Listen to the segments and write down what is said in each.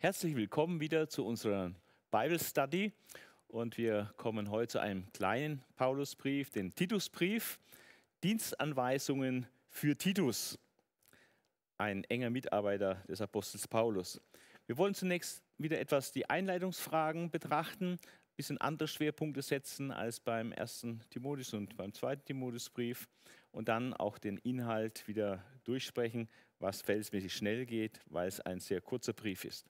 Herzlich willkommen wieder zu unserer Bible Study und wir kommen heute zu einem kleinen Paulusbrief, den Titusbrief, Dienstanweisungen für Titus, ein enger Mitarbeiter des Apostels Paulus. Wir wollen zunächst wieder etwas die Einleitungsfragen betrachten, ein bisschen andere Schwerpunkte setzen als beim 1. Timotheus und beim 2. Timotheusbrief und dann auch den Inhalt wieder durchsprechen, was verhältnismäßig schnell geht, weil es ein sehr kurzer Brief ist.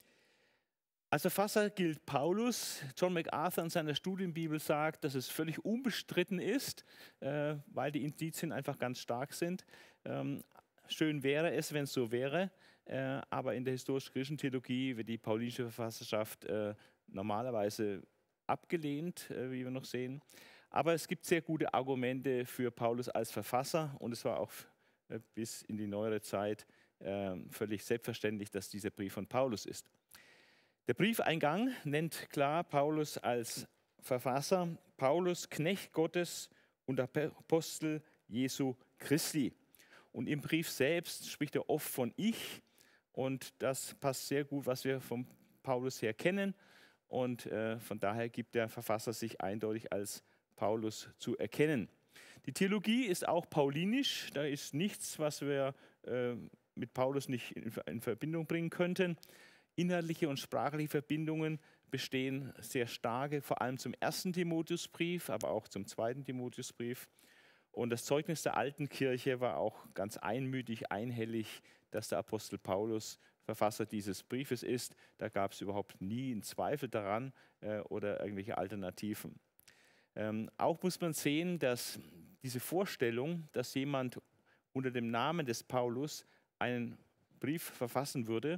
Als Verfasser gilt Paulus. John MacArthur in seiner Studienbibel sagt, dass es völlig unbestritten ist, weil die Indizien einfach ganz stark sind. Schön wäre es, wenn es so wäre, aber in der historisch-griechischen Theologie wird die paulinische Verfasserschaft normalerweise abgelehnt, wie wir noch sehen. Aber es gibt sehr gute Argumente für Paulus als Verfasser und es war auch bis in die neuere Zeit völlig selbstverständlich, dass dieser Brief von Paulus ist. Der Briefeingang nennt klar Paulus als Verfasser, Paulus, Knecht Gottes und Apostel Jesu Christi. Und im Brief selbst spricht er oft von Ich und das passt sehr gut, was wir von Paulus her kennen. Und von daher gibt der Verfasser sich eindeutig als Paulus zu erkennen. Die Theologie ist auch paulinisch, da ist nichts, was wir mit Paulus nicht in Verbindung bringen könnten. Inhaltliche und sprachliche Verbindungen bestehen sehr starke, vor allem zum 1. Timotheusbrief, aber auch zum 2. Timotheusbrief. Und das Zeugnis der alten Kirche war auch ganz einmütig, einhellig, dass der Apostel Paulus Verfasser dieses Briefes ist. Da gab es überhaupt nie einen Zweifel daran oder irgendwelche Alternativen. Auch muss man sehen, dass diese Vorstellung, dass jemand unter dem Namen des Paulus einen Brief verfassen würde,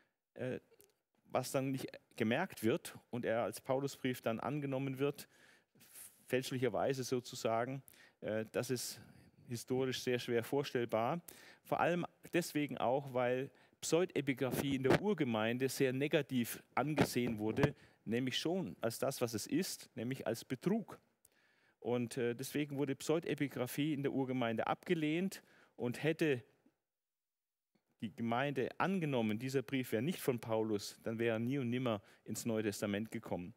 was dann nicht gemerkt wird und er als Paulusbrief dann angenommen wird, fälschlicherweise sozusagen, das ist historisch sehr schwer vorstellbar. Vor allem deswegen auch, weil Pseudepigraphie in der Urgemeinde sehr negativ angesehen wurde, nämlich schon als das, was es ist, nämlich als Betrug. Und deswegen wurde Pseudepigraphie in der Urgemeinde abgelehnt und hätte die Gemeinde angenommen, dieser Brief wäre nicht von Paulus, dann wäre er nie und nimmer ins Neue Testament gekommen.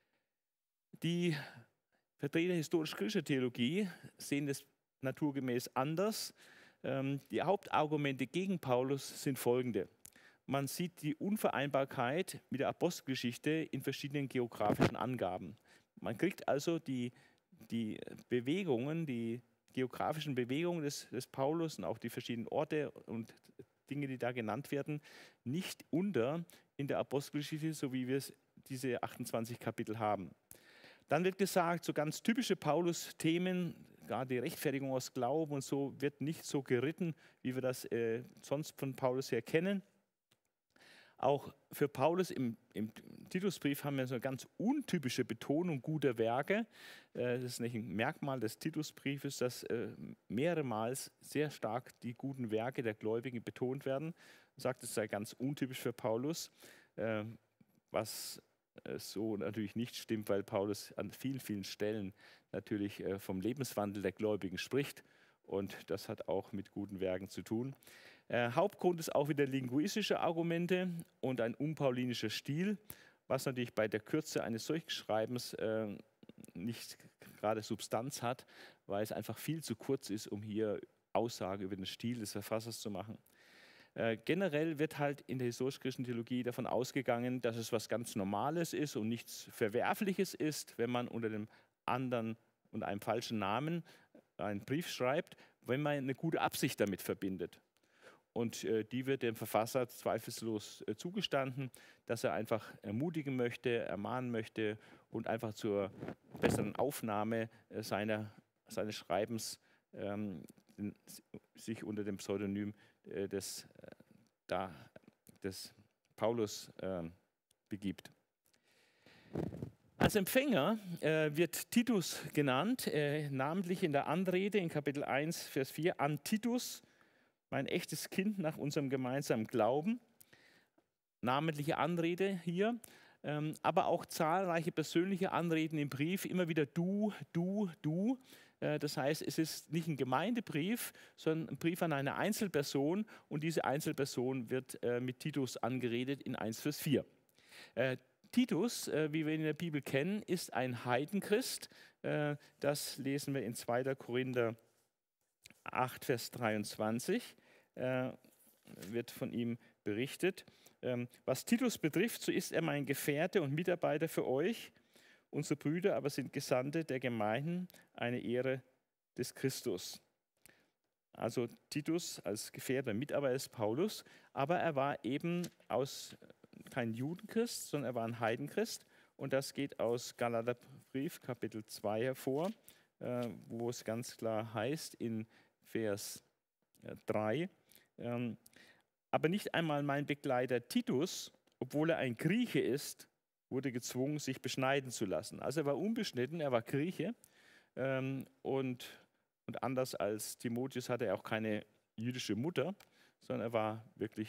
Die Vertreter historisch-griechischer Theologie sehen das naturgemäß anders. Die Hauptargumente gegen Paulus sind folgende. Man sieht die Unvereinbarkeit mit der Apostelgeschichte in verschiedenen geografischen Angaben. Man kriegt also die Bewegungen, die geografischen Bewegungen des Paulus und auch die verschiedenen Orte und Dinge, die da genannt werden, nicht unter in der Apostelgeschichte, so wie wir es diese 28 Kapitel haben. Dann wird gesagt, so ganz typische Paulus-Themen, gerade die Rechtfertigung aus Glauben und so, wird nicht so geritten, wie wir das sonst von Paulus her kennen. Auch für Paulus im Titusbrief haben wir so eine ganz untypische Betonung guter Werke. Das ist nicht ein Merkmal des Titusbriefes, dass mehrmals sehr stark die guten Werke der Gläubigen betont werden. Er sagt, es sei ganz untypisch für Paulus, was so natürlich nicht stimmt, weil Paulus an vielen, vielen Stellen natürlich vom Lebenswandel der Gläubigen spricht. Und das hat auch mit guten Werken zu tun. Hauptgrund ist auch wieder linguistische Argumente und ein unpaulinischer Stil, was natürlich bei der Kürze eines solchen Schreibens nicht gerade Substanz hat, weil es einfach viel zu kurz ist, um hier Aussage über den Stil des Verfassers zu machen. Generell wird halt in der historisch-griechischen Theologie davon ausgegangen, dass es was ganz Normales ist und nichts Verwerfliches ist, wenn man unter dem anderen und einem falschen Namen einen Brief schreibt, wenn man eine gute Absicht damit verbindet. Und die wird dem Verfasser zweifellos zugestanden, dass er einfach ermutigen möchte, ermahnen möchte und einfach zur besseren Aufnahme seines Schreibens sich unter dem Pseudonym des Paulus begibt. Als Empfänger wird Titus genannt, namentlich in der Anrede in Kapitel 1, Vers 4, an Titus, mein echtes Kind nach unserem gemeinsamen Glauben. Namentliche Anrede hier, aber auch zahlreiche persönliche Anreden im Brief, immer wieder du, du, du. Das heißt, es ist nicht ein Gemeindebrief, sondern ein Brief an eine Einzelperson und diese Einzelperson wird mit Titus angeredet in 1 Vers 4. Titus, wie wir ihn in der Bibel kennen, ist ein Heidenchrist. Das lesen wir in 2. Korinther 8, Vers 23. Wird von ihm berichtet. Was Titus betrifft, so ist er mein Gefährte und Mitarbeiter für euch. Unsere Brüder aber sind Gesandte der Gemeinden, eine Ehre des Christus. Also Titus als Gefährte und Mitarbeiter des Paulus, aber er war eben kein Judenchrist, sondern er war ein Heidenchrist. Und das geht aus Galaterbrief Kapitel 2 hervor, wo es ganz klar heißt in Vers 3, aber nicht einmal mein Begleiter Titus, obwohl er ein Grieche ist, wurde gezwungen, sich beschneiden zu lassen. Also er war unbeschnitten, er war Grieche und anders als Timotheus hatte er auch keine jüdische Mutter, sondern er war wirklich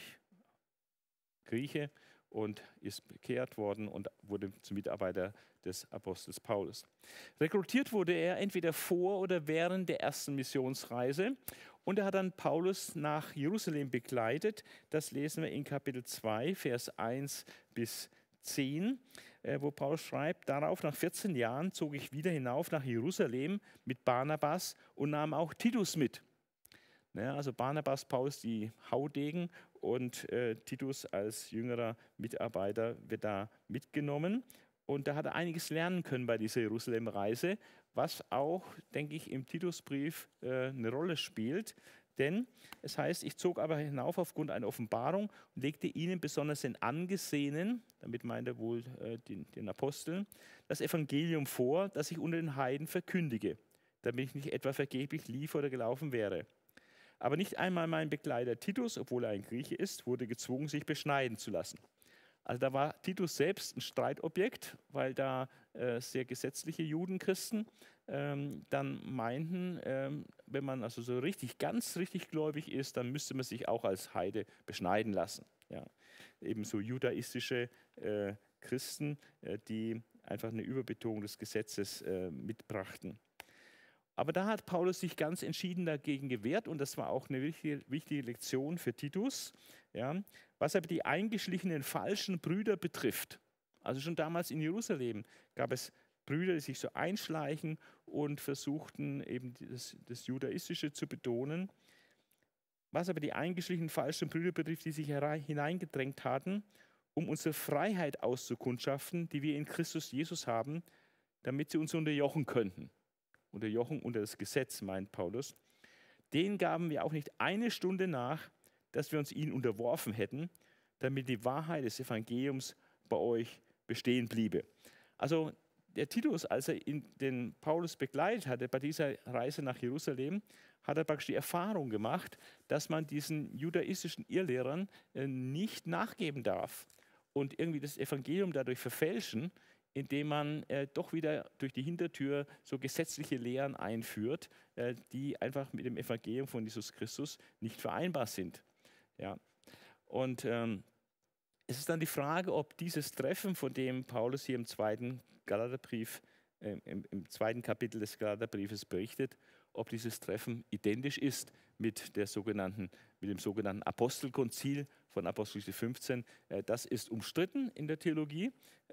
Grieche und ist bekehrt worden und wurde zum Mitarbeiter des Apostels Paulus. Rekrutiert wurde er entweder vor oder während der ersten Missionsreise und er hat dann Paulus nach Jerusalem begleitet. Das lesen wir in Kapitel 2, Vers 1 bis 10, wo Paulus schreibt, darauf nach 14 Jahren zog ich wieder hinauf nach Jerusalem mit Barnabas und nahm auch Titus mit. Ja, also Barnabas, Paulus, die Haudegen und Titus als jüngerer Mitarbeiter wird da mitgenommen. Und da hat er einiges lernen können bei dieser Jerusalem-Reise, was auch, denke ich, im Titusbrief eine Rolle spielt. Denn es heißt, ich zog aber hinauf aufgrund einer Offenbarung und legte ihnen besonders den Angesehenen, damit meint er wohl den Aposteln, das Evangelium vor, das ich unter den Heiden verkündige, damit ich nicht etwa vergeblich lief oder gelaufen wäre. Aber nicht einmal mein Begleiter Titus, obwohl er ein Grieche ist, wurde gezwungen, sich beschneiden zu lassen. Also da war Titus selbst ein Streitobjekt, weil da sehr gesetzliche Judenchristen dann meinten, wenn man also so ganz richtig gläubig ist, dann müsste man sich auch als Heide beschneiden lassen. Ja. Ebenso judaistische Christen, die einfach eine Überbetonung des Gesetzes mitbrachten. Aber da hat Paulus sich ganz entschieden dagegen gewehrt und das war auch eine wichtige Lektion für Titus. Ja, was aber die eingeschlichenen falschen Brüder betrifft, also schon damals in Jerusalem gab es Brüder, die sich so einschleichen und versuchten eben das Judaistische zu betonen. Was aber die eingeschlichenen falschen Brüder betrifft, die sich hineingedrängt hatten, um unsere Freiheit auszukundschaften, die wir in Christus Jesus haben, damit sie uns unterjochen könnten. Unterjochen unter das Gesetz, meint Paulus. Denen gaben wir auch nicht eine Stunde nach, dass wir uns ihnen unterworfen hätten, damit die Wahrheit des Evangeliums bei euch bestehen bliebe. Also der Titus, als er den Paulus begleitet hatte bei dieser Reise nach Jerusalem, hat er praktisch die Erfahrung gemacht, dass man diesen judaistischen Irrlehrern nicht nachgeben darf und irgendwie das Evangelium dadurch verfälschen, indem man doch wieder durch die Hintertür so gesetzliche Lehren einführt, die einfach mit dem Evangelium von Jesus Christus nicht vereinbar sind. Ja. Und es ist dann die Frage, ob dieses Treffen, von dem Paulus hier im zweiten Galaterbrief, im zweiten Kapitel des Galaterbriefes berichtet, ob dieses Treffen identisch ist mit dem sogenannten Apostelkonzil von Apostelgeschichte 15. Das ist umstritten in der Theologie,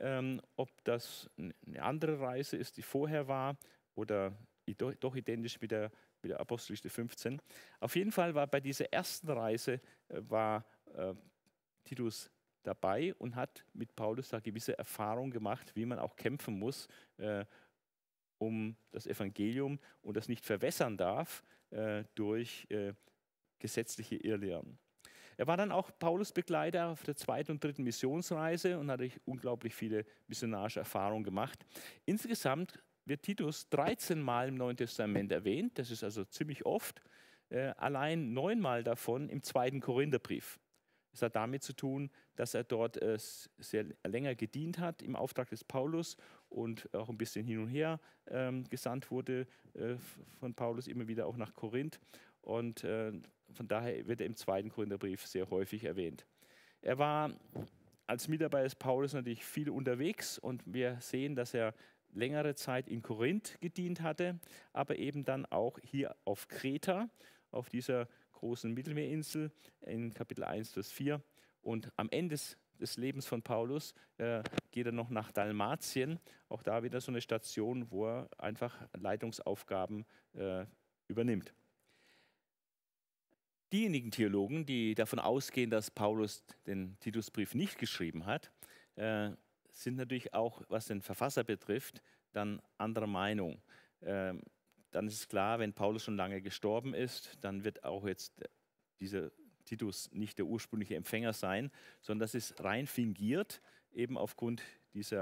ob das eine andere Reise ist, die vorher war oder doch identisch mit der Apostelgeschichte 15. Auf jeden Fall war bei dieser ersten Reise Titus dabei und hat mit Paulus da gewisse Erfahrungen gemacht, wie man auch kämpfen muss, um das Evangelium und das nicht verwässern darf durch gesetzliche Irrlehren. Er war dann auch Paulus Begleiter auf der zweiten und dritten Missionsreise und hat unglaublich viele missionarische Erfahrungen gemacht. Insgesamt wird Titus 13 Mal im Neuen Testament erwähnt, das ist also ziemlich oft, allein 9 Mal davon im zweiten Korintherbrief. Das hat damit zu tun, dass er dort sehr länger gedient hat im Auftrag des Paulus und auch ein bisschen hin und her gesandt wurde von Paulus immer wieder auch nach Korinth. Und von daher wird er im zweiten Korintherbrief sehr häufig erwähnt. Er war als Mitarbeiter des Paulus natürlich viel unterwegs und wir sehen, dass er längere Zeit in Korinth gedient hatte, aber eben dann auch hier auf Kreta, auf dieser großen Mittelmeerinsel in Kapitel 1, Vers 4. Und am Ende des Lebens von Paulus geht er noch nach Dalmatien, auch da wieder so eine Station, wo er einfach Leitungsaufgaben übernimmt. Diejenigen Theologen, die davon ausgehen, dass Paulus den Titusbrief nicht geschrieben hat, sind natürlich auch, was den Verfasser betrifft, dann anderer Meinung. Dann ist es klar, wenn Paulus schon lange gestorben ist, dann wird auch jetzt dieser Titus nicht der ursprüngliche Empfänger sein, sondern das ist rein fingiert, eben aufgrund dieses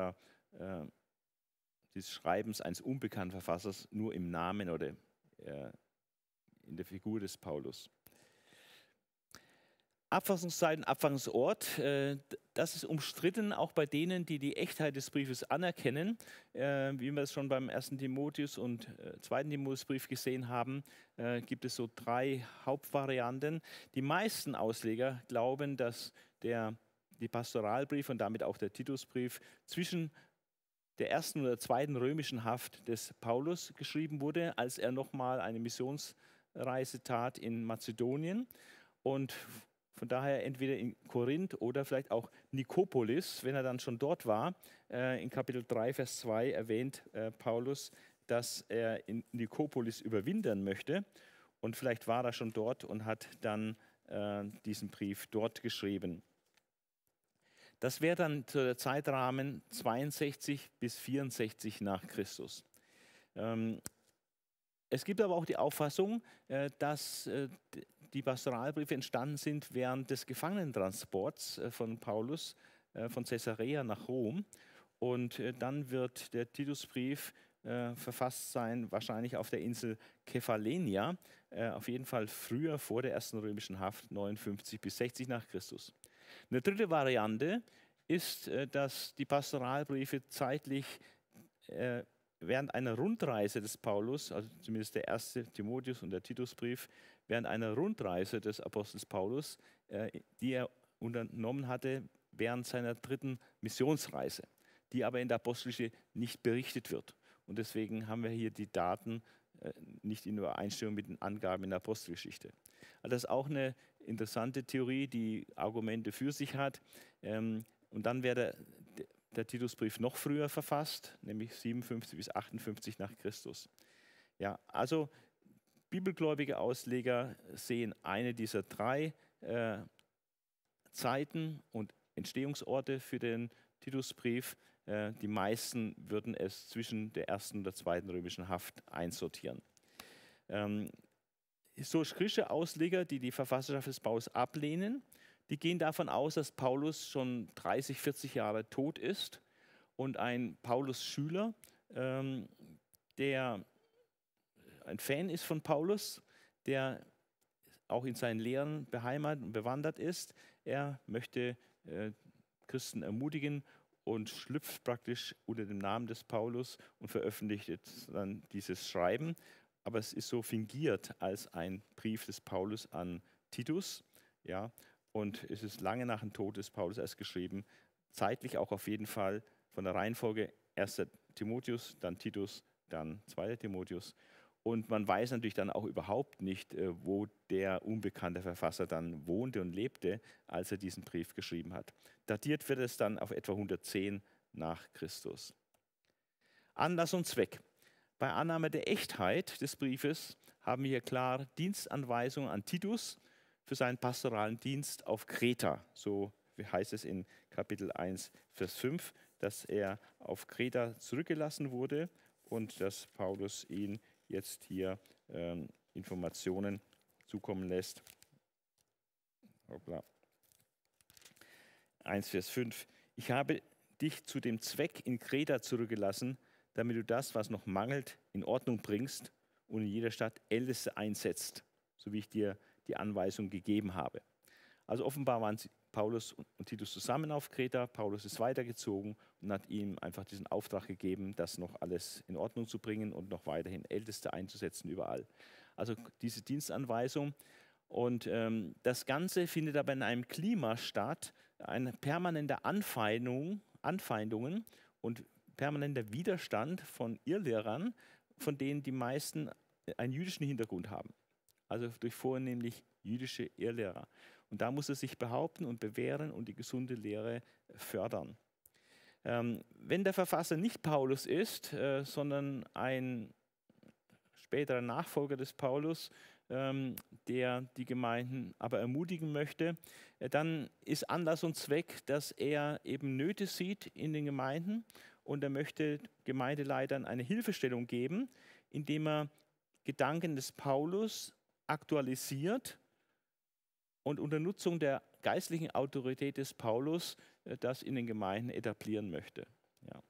Schreibens eines unbekannten Verfassers, nur im Namen oder in der Figur des Paulus. Abfassungszeit und Abfassungsort, das ist umstritten, auch bei denen, die die Echtheit des Briefes anerkennen. Wie wir es schon beim 1. Timotheus und 2. Timotheusbrief gesehen haben, gibt es so 3 Hauptvarianten. Die meisten Ausleger glauben, dass die Pastoralbriefe und damit auch der Titusbrief zwischen der ersten oder zweiten römischen Haft des Paulus geschrieben wurde, als er nochmal eine Missionsreise tat in Mazedonien. Und von daher entweder in Korinth oder vielleicht auch Nikopolis, wenn er dann schon dort war. In Kapitel 3, Vers 2 erwähnt Paulus, dass er in Nikopolis überwintern möchte. Und vielleicht war er schon dort und hat dann diesen Brief dort geschrieben. Das wäre dann der Zeitrahmen 62 bis 64 nach Christus. Es gibt aber auch die Auffassung, dass die Pastoralbriefe entstanden sind während des Gefangenentransports von Paulus von Caesarea nach Rom. Und dann wird der Titusbrief verfasst sein, wahrscheinlich auf der Insel Kephallenia, auf jeden Fall früher, vor der ersten römischen Haft, 59 bis 60 nach Christus. Eine dritte Variante ist, dass die Pastoralbriefe zeitlich während einer Rundreise des Paulus, also zumindest der 1. Timotheus und der Titusbrief, während einer Rundreise des Apostels Paulus, die er unternommen hatte während seiner 3. Missionsreise, die aber in der Apostelgeschichte nicht berichtet wird. Und deswegen haben wir hier die Daten nicht in Übereinstimmung mit den Angaben in der Apostelgeschichte. Also das ist auch eine interessante Theorie, die Argumente für sich hat. Und dann wäre der Titusbrief noch früher verfasst, nämlich 57 bis 58 nach Christus. Ja, also bibelgläubige Ausleger sehen eine dieser 3 Zeiten und Entstehungsorte für den Titusbrief. Die meisten würden es zwischen der 1. und der 2. römischen Haft einsortieren. Historisch-kritische Ausleger, die die Verfasserschaft des Paulus ablehnen, die gehen davon aus, dass Paulus schon 30, 40 Jahre tot ist und ein Paulus-Schüler, der ein Fan ist von Paulus, der auch in seinen Lehren beheimatet und bewandert ist. Er möchte Christen ermutigen und schlüpft praktisch unter dem Namen des Paulus und veröffentlicht jetzt dann dieses Schreiben. Aber es ist so fingiert als ein Brief des Paulus an Titus. Ja, und es ist lange nach dem Tod des Paulus erst geschrieben. Zeitlich auch auf jeden Fall von der Reihenfolge 1. Timotheus, dann Titus, dann 2. Timotheus. Und man weiß natürlich dann auch überhaupt nicht, wo der unbekannte Verfasser dann wohnte und lebte, als er diesen Brief geschrieben hat. Datiert wird es dann auf etwa 110 nach Christus. Anlass und Zweck. Bei Annahme der Echtheit des Briefes haben wir hier klar Dienstanweisungen an Titus für seinen pastoralen Dienst auf Kreta. So heißt es in Kapitel 1, Vers 5, dass er auf Kreta zurückgelassen wurde und dass Paulus ihn jetzt hier Informationen zukommen lässt. Hoppla. 1, Vers 5. Ich habe dich zu dem Zweck in Kreta zurückgelassen, damit du das, was noch mangelt, in Ordnung bringst und in jeder Stadt Älteste einsetzt, so wie ich dir die Anweisung gegeben habe. Also offenbar waren Paulus und Titus zusammen auf Kreta. Paulus ist weitergezogen und hat ihm einfach diesen Auftrag gegeben, das noch alles in Ordnung zu bringen und noch weiterhin Älteste einzusetzen überall. Also diese Dienstanweisung. Und das Ganze findet aber in einem Klima statt, eine permanente Anfeindungen. Und permanenter Widerstand von Irrlehrern, von denen die meisten einen jüdischen Hintergrund haben. Also durch vornehmlich jüdische Irrlehrer. Und da muss er sich behaupten und bewähren und die gesunde Lehre fördern. Wenn der Verfasser nicht Paulus ist, sondern ein späterer Nachfolger des Paulus, der die Gemeinden aber ermutigen möchte, dann ist Anlass und Zweck, dass er eben Nöte sieht in den Gemeinden und er möchte Gemeindeleitern eine Hilfestellung geben, indem er Gedanken des Paulus aktualisiert und unter Nutzung der geistlichen Autorität des Paulus das in den Gemeinden etablieren möchte. Ja.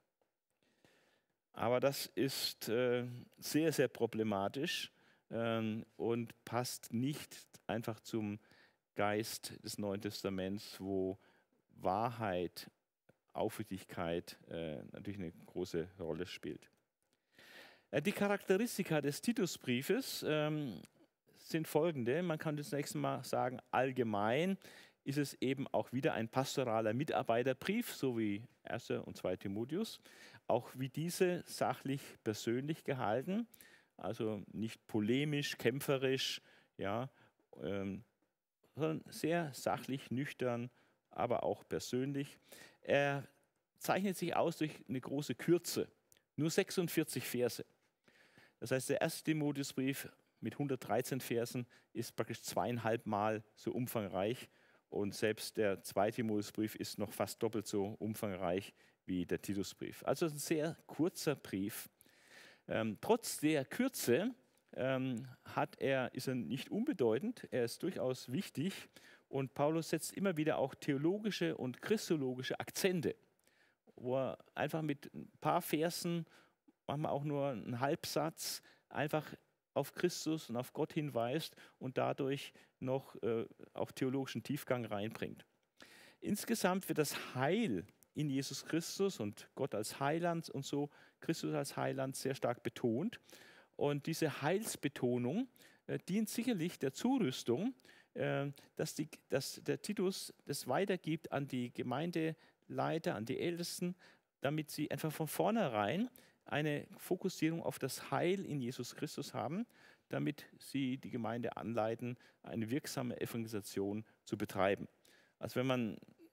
Aber das ist sehr, sehr problematisch und passt nicht einfach zum Geist des Neuen Testaments, wo Wahrheit, Aufrichtigkeit natürlich eine große Rolle spielt. Die Charakteristika des Titusbriefes sind folgende. Man kann zunächst mal sagen, allgemein ist es eben auch wieder ein pastoraler Mitarbeiterbrief, so wie 1. und 2. Timotheus. Auch wie diese sachlich persönlich gehalten, also nicht polemisch, kämpferisch, ja, sondern sehr sachlich, nüchtern, aber auch persönlich. Er zeichnet sich aus durch eine große Kürze, nur 46 Verse. Das heißt, der 1. Timotheusbrief mit 113 Versen ist praktisch 2,5 Mal so umfangreich und selbst der 2. Timotheusbrief ist noch fast doppelt so umfangreich wie der Titusbrief. Also ein sehr kurzer Brief. Trotz der Kürze ist er nicht unbedeutend, er ist durchaus wichtig und Paulus setzt immer wieder auch theologische und christologische Akzente, wo er einfach mit ein paar Versen, manchmal auch nur einen Halbsatz, einfach auf Christus und auf Gott hinweist und dadurch noch auch theologischen Tiefgang reinbringt. Insgesamt wird das Heil in Jesus Christus und Gott als Heiland und so Christus als Heiland sehr stark betont. Und diese Heilsbetonung dient sicherlich der Zurüstung, dass der Titus das weitergibt an die Gemeindeleiter, an die Ältesten, damit sie einfach von vornherein eine Fokussierung auf das Heil in Jesus Christus haben, damit sie die Gemeinde anleiten, eine wirksame Evangelisation zu betreiben. Also wenn man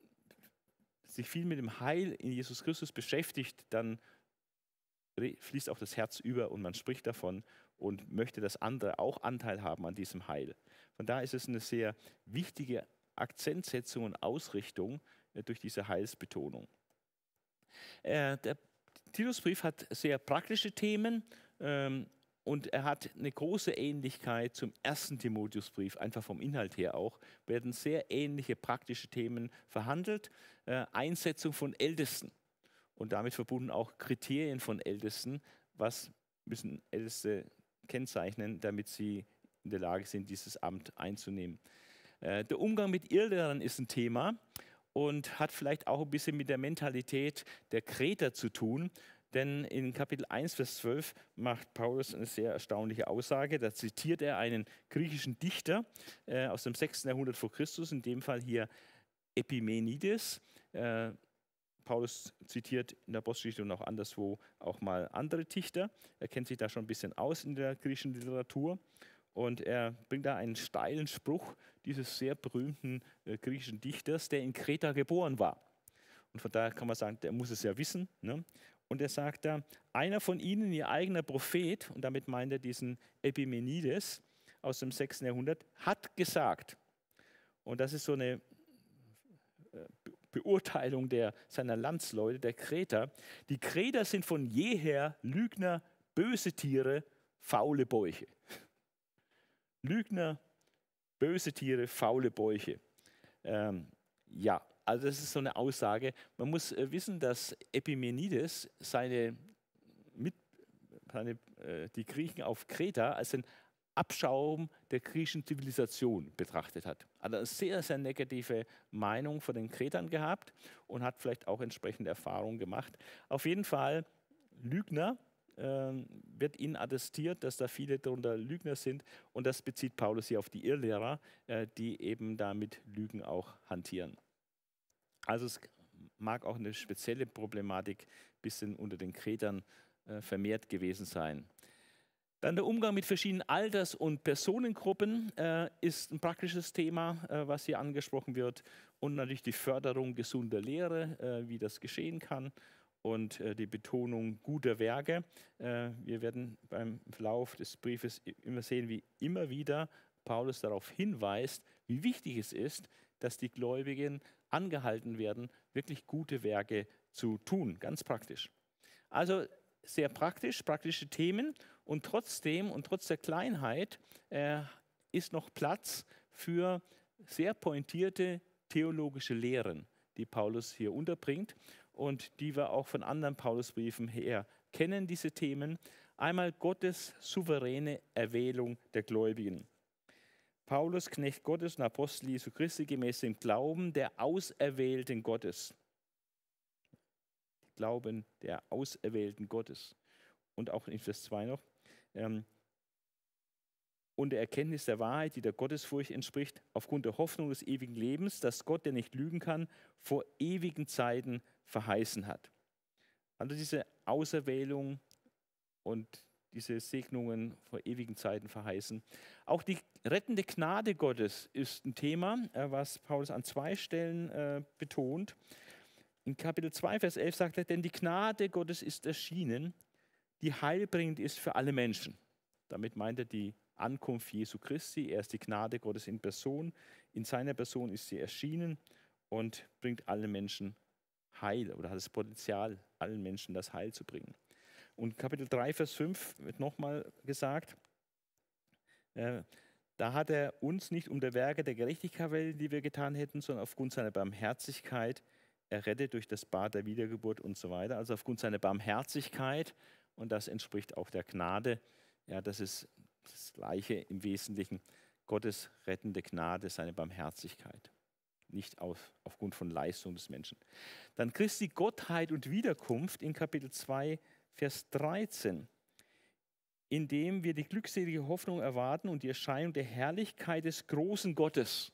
sich viel mit dem Heil in Jesus Christus beschäftigt, dann fließt auch das Herz über und man spricht davon und möchte, dass andere auch Anteil haben an diesem Heil. Von daher ist es eine sehr wichtige Akzentsetzung und Ausrichtung durch diese Heilsbetonung. Der Titusbrief hat sehr praktische Themen und er hat eine große Ähnlichkeit zum 1. Timotheusbrief, einfach vom Inhalt her auch, werden sehr ähnliche praktische Themen verhandelt. Einsetzung von Ältesten und damit verbunden auch Kriterien von Ältesten, was müssen Älteste kennzeichnen, damit sie in der Lage sind, dieses Amt einzunehmen. Der Umgang mit Irrlehrern ist ein Thema und hat vielleicht auch ein bisschen mit der Mentalität der Kreter zu tun. Denn in Kapitel 1, Vers 12 macht Paulus eine sehr erstaunliche Aussage. Da zitiert er einen griechischen Dichter aus dem 6. Jahrhundert vor Christus, in dem Fall hier Epimenides. Paulus zitiert in der Apostelgeschichte und auch anderswo auch mal andere Dichter. Er kennt sich da schon ein bisschen aus in der griechischen Literatur. Und er bringt da einen steilen Spruch dieses sehr berühmten griechischen Dichters, der in Kreta geboren war. Und von daher kann man sagen, der muss es ja wissen. Ne? Und er sagt da, einer von ihnen, ihr eigener Prophet, und damit meint er diesen Epimenides aus dem 6. Jahrhundert, hat gesagt, und das ist so eine Beurteilung seiner Landsleute, der Kreter, die Kreter sind von jeher Lügner, böse Tiere, faule Bäuche. Lügner, böse Tiere, faule Bäuche. Ja, also das ist so eine Aussage. Man muss wissen, dass Epimenides die Griechen auf Kreta als ein Abschaum der griechischen Zivilisation betrachtet hat. Also eine sehr, sehr negative Meinung von den Kretern gehabt und hat vielleicht auch entsprechende Erfahrungen gemacht. Auf jeden Fall Lügner, wird ihnen attestiert, dass da viele darunter Lügner sind und das bezieht Paulus hier auf die Irrlehrer, die eben da mit Lügen auch hantieren. Also es mag auch eine spezielle Problematik ein bisschen unter den Kretern vermehrt gewesen sein. Dann der Umgang mit verschiedenen Alters- und Personengruppen ist ein praktisches Thema, was hier angesprochen wird. Und natürlich die Förderung gesunder Lehre, wie das geschehen kann. Und die Betonung guter Werke. Wir werden beim Verlauf des Briefes immer sehen, wie immer wieder Paulus darauf hinweist, wie wichtig es ist, dass die Gläubigen angehalten werden, wirklich gute Werke zu tun. Ganz praktisch. Also sehr praktisch, praktische Themen. Und trotzdem und trotz der Kleinheit ist noch Platz für sehr pointierte theologische Lehren, die Paulus hier unterbringt und die wir auch von anderen Paulusbriefen her kennen, diese Themen. Einmal Gottes souveräne Erwählung der Gläubigen. Paulus, Knecht Gottes und Apostel Jesu Christi, gemäß dem Glauben der Auserwählten Gottes. Glauben der Auserwählten Gottes. Und auch in Vers 2 noch. Und der Erkenntnis der Wahrheit, die der Gottesfurcht entspricht, aufgrund der Hoffnung des ewigen Lebens, das Gott, der nicht lügen kann, vor ewigen Zeiten verheißen hat. Also diese Auserwählung und diese Segnungen vor ewigen Zeiten verheißen. Auch die rettende Gnade Gottes ist ein Thema, was Paulus an 2 Stellen betont. In Kapitel 2, Vers 11 sagt er, denn die Gnade Gottes ist erschienen, die heilbringend ist für alle Menschen. Damit meint er die Ankunft Jesu Christi. Er ist die Gnade Gottes in Person. In seiner Person ist sie erschienen und bringt allen Menschen Heil oder hat das Potenzial, allen Menschen das Heil zu bringen. Und Kapitel 3, Vers 5 wird nochmal gesagt, da hat er uns nicht um der Werke der Gerechtigkeit willen, die wir getan hätten, sondern aufgrund seiner Barmherzigkeit errettet durch das Bad der Wiedergeburt und so weiter. Also aufgrund seiner Barmherzigkeit, und das entspricht auch der Gnade. Ja, das ist das Gleiche im Wesentlichen. Gottes rettende Gnade, seine Barmherzigkeit. Nicht aufgrund von Leistung des Menschen. Dann Christi Gottheit und Wiederkunft in Kapitel 2, Vers 13. Indem wir die glückselige Hoffnung erwarten und die Erscheinung der Herrlichkeit des großen Gottes.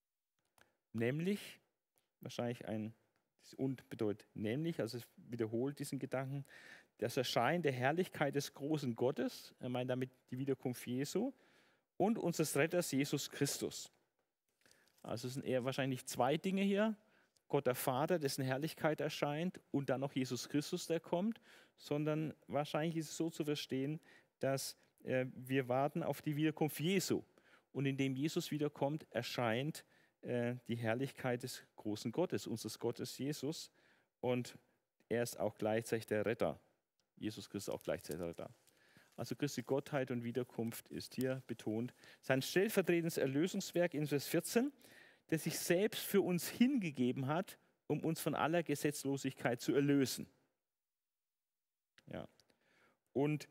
Nämlich, wahrscheinlich das und bedeutet nämlich, also es wiederholt diesen Gedanken, das Erscheinen der Herrlichkeit des großen Gottes, er meint damit die Wiederkunft Jesu, und unseres Retters Jesus Christus. Also es sind eher wahrscheinlich 2 Dinge hier. Gott der Vater, dessen Herrlichkeit erscheint, und dann noch Jesus Christus, der kommt, sondern wahrscheinlich ist es so zu verstehen, dass wir warten auf die Wiederkunft Jesu. Und indem Jesus wiederkommt, erscheint die Herrlichkeit des großen Gottes, unseres Gottes Jesus. Und er ist auch gleichzeitig der Retter. Jesus Christus ist auch gleichzeitig der Retter. Also Christi Gottheit und Wiederkunft ist hier betont. Sein stellvertretendes Erlösungswerk in Vers 14, der sich selbst für uns hingegeben hat, um uns von aller Gesetzlosigkeit zu erlösen. Ja. Und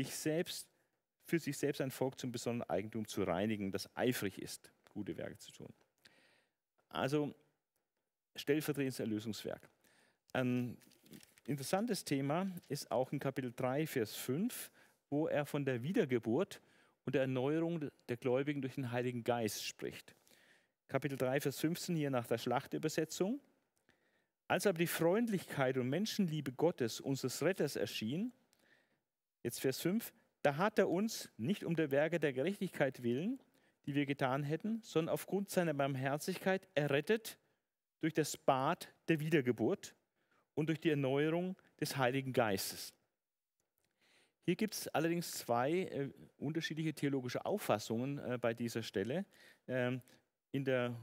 für sich selbst ein Volk zum besonderen Eigentum zu reinigen, das eifrig ist, gute Werke zu tun. Also stellvertretendes Erlösungswerk. Ein interessantes Thema ist auch in Kapitel 3, Vers 5, wo er von der Wiedergeburt und der Erneuerung der Gläubigen durch den Heiligen Geist spricht. Kapitel 3, Vers 15, hier nach der Schlachtübersetzung. Als aber die Freundlichkeit und Menschenliebe Gottes, unseres Retters, erschien, jetzt Vers 5, da hat er uns nicht um der Werke der Gerechtigkeit willen, die wir getan hätten, sondern aufgrund seiner Barmherzigkeit errettet durch das Bad der Wiedergeburt und durch die Erneuerung des Heiligen Geistes. Hier gibt es allerdings 2 unterschiedliche theologische Auffassungen bei dieser Stelle. In der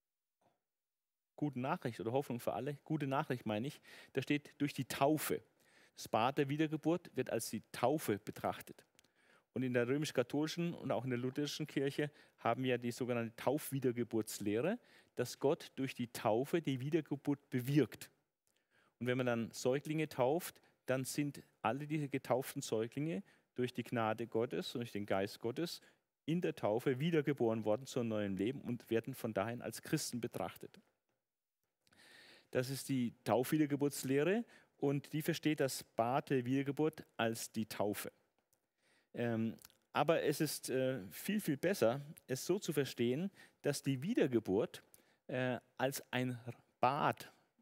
Guten Nachricht oder Hoffnung für alle, Gute Nachricht meine ich, da steht durch die Taufe. Das Bad der Wiedergeburt wird als die Taufe betrachtet. Und in der römisch-katholischen und auch in der lutherischen Kirche haben wir die sogenannte Taufwiedergeburtslehre, dass Gott durch die Taufe die Wiedergeburt bewirkt. Und wenn man dann Säuglinge tauft, dann sind alle diese getauften Säuglinge durch die Gnade Gottes und durch den Geist Gottes in der Taufe wiedergeboren worden zu einem neuen Leben und werden von daher als Christen betrachtet. Das ist die Taufwiedergeburtslehre und die versteht das Bad der Wiedergeburt als die Taufe. Aber es ist viel, viel besser, es so zu verstehen, dass die Wiedergeburt als ein Bad,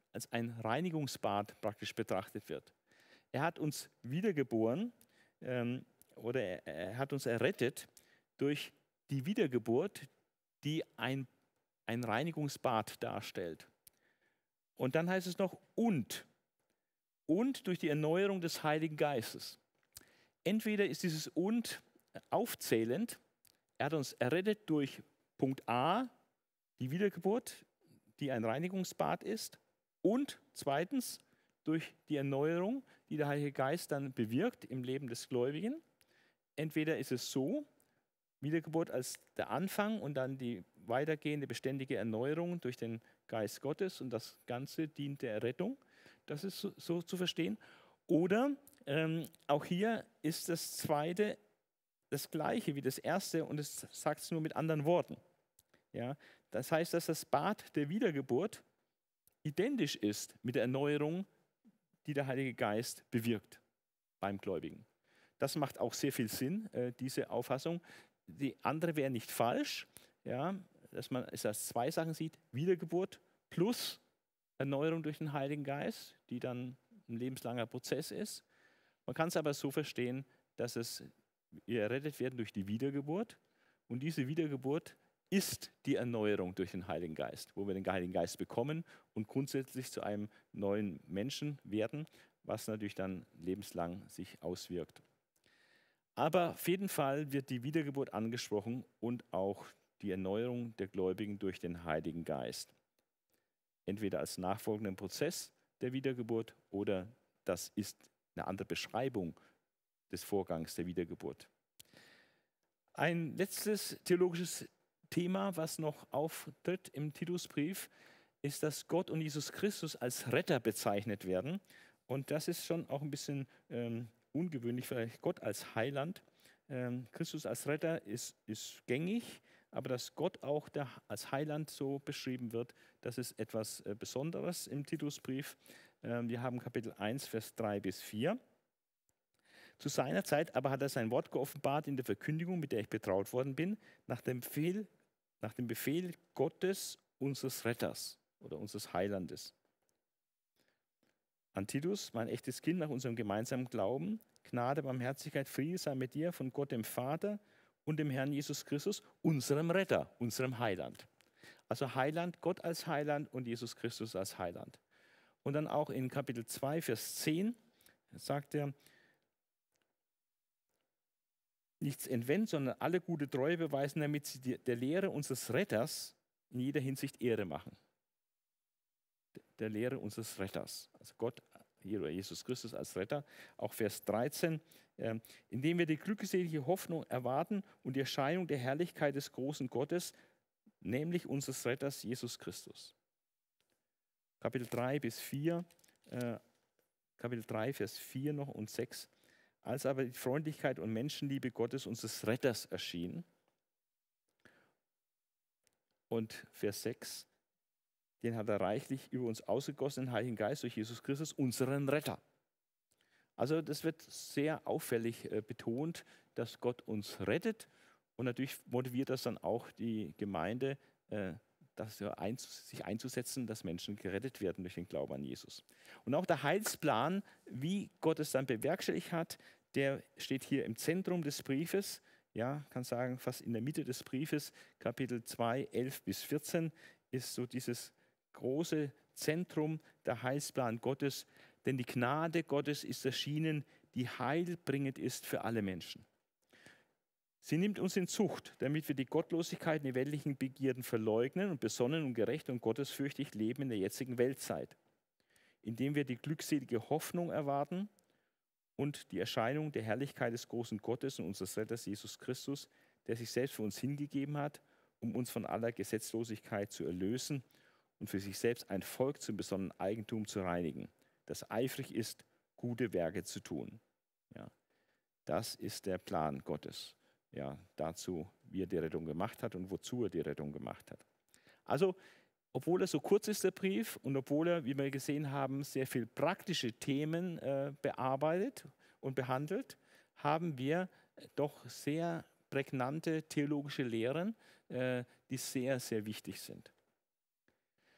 als ein Reinigungsbad praktisch betrachtet wird. Er hat uns wiedergeboren oder er hat uns errettet durch die Wiedergeburt, die ein Reinigungsbad darstellt. Und dann heißt es noch und durch die Erneuerung des Heiligen Geistes. Entweder ist dieses und aufzählend, er hat uns errettet durch Punkt A, die Wiedergeburt, die ein Reinigungsbad ist, und zweitens durch die Erneuerung, die der Heilige Geist dann bewirkt im Leben des Gläubigen. Entweder ist es so, Wiedergeburt als der Anfang und dann die weitergehende beständige Erneuerung durch den Geist Gottes und das Ganze dient der Errettung. Das ist so zu verstehen. Oder auch hier ist das Zweite das Gleiche wie das Erste und es sagt es nur mit anderen Worten. Ja, das heißt, dass das Bad der Wiedergeburt identisch ist mit der Erneuerung, die der Heilige Geist bewirkt beim Gläubigen. Das macht auch sehr viel Sinn, diese Auffassung. Die andere wäre nicht falsch, ja, dass man es als zwei Sachen sieht, Wiedergeburt plus Erneuerung durch den Heiligen Geist, die dann ein lebenslanger Prozess ist. Man kann es aber so verstehen, dass wir errettet werden durch die Wiedergeburt und diese Wiedergeburt ist die Erneuerung durch den Heiligen Geist, wo wir den Heiligen Geist bekommen und grundsätzlich zu einem neuen Menschen werden, was natürlich dann lebenslang sich auswirkt. Aber auf jeden Fall wird die Wiedergeburt angesprochen und auch die Erneuerung der Gläubigen durch den Heiligen Geist. Entweder als nachfolgenden Prozess der Wiedergeburt oder das ist eine andere Beschreibung des Vorgangs der Wiedergeburt. Ein letztes theologisches Thema, was noch auftritt im Titusbrief, ist, dass Gott und Jesus Christus als Retter bezeichnet werden. Und das ist schon auch ein bisschen ungewöhnlich, vielleicht Gott als Heiland. Christus als Retter ist gängig, aber dass Gott auch als Heiland so beschrieben wird, das ist etwas Besonderes im Titusbrief. Wir haben Kapitel 1, Vers 3 bis 4. Zu seiner Zeit aber hat er sein Wort geoffenbart in der Verkündigung, mit der ich betraut worden bin, nach dem Befehl Gottes, unseres Retters oder unseres Heilandes. An Titus, mein echtes Kind nach unserem gemeinsamen Glauben, Gnade, Barmherzigkeit, Friede sei mit dir von Gott dem Vater und dem Herrn Jesus Christus, unserem Retter, unserem Heiland. Also Heiland, Gott als Heiland und Jesus Christus als Heiland. Und dann auch in Kapitel 2, Vers 10 sagt er, nichts entwendet, sondern alle gute Treue beweisen, damit sie der Lehre unseres Retters in jeder Hinsicht Ehre machen. Der Lehre unseres Retters, also Gott oder Jesus Christus als Retter. Auch Vers 13, indem wir die glückselige Hoffnung erwarten und die Erscheinung der Herrlichkeit des großen Gottes, nämlich unseres Retters Jesus Christus. Kapitel 3 bis 4, Kapitel 3, Vers 4 noch und 6. Als aber die Freundlichkeit und Menschenliebe Gottes, unseres Retters, erschien. Und Vers 6, den hat er reichlich über uns ausgegossen, den Heiligen Geist durch Jesus Christus, unseren Retter. Also das wird sehr auffällig betont, dass Gott uns rettet. Und natürlich motiviert das dann auch die Gemeinde, sich einzusetzen, dass Menschen gerettet werden durch den Glauben an Jesus. Und auch der Heilsplan, wie Gott es dann bewerkstelligt hat, der steht hier im Zentrum des Briefes. Ja, kann sagen, fast in der Mitte des Briefes, Kapitel 2, 11 bis 14, ist so dieses große Zentrum, der Heilsplan Gottes. Denn die Gnade Gottes ist erschienen, die heilbringend ist für alle Menschen. Sie nimmt uns in Zucht, damit wir die Gottlosigkeit und die weltlichen Begierden verleugnen und besonnen und gerecht und gottesfürchtig leben in der jetzigen Weltzeit, indem wir die glückselige Hoffnung erwarten und die Erscheinung der Herrlichkeit des großen Gottes und unseres Retters Jesus Christus, der sich selbst für uns hingegeben hat, um uns von aller Gesetzlosigkeit zu erlösen und für sich selbst ein Volk zum besonderen Eigentum zu reinigen, das eifrig ist, gute Werke zu tun. Ja, das ist der Plan Gottes. Ja, dazu, wie er die Rettung gemacht hat und wozu er die Rettung gemacht hat. Also, obwohl er so kurz ist, der Brief, und obwohl er, wie wir gesehen haben, sehr viel praktische Themen bearbeitet und behandelt, haben wir doch sehr prägnante theologische Lehren, die sehr, sehr wichtig sind.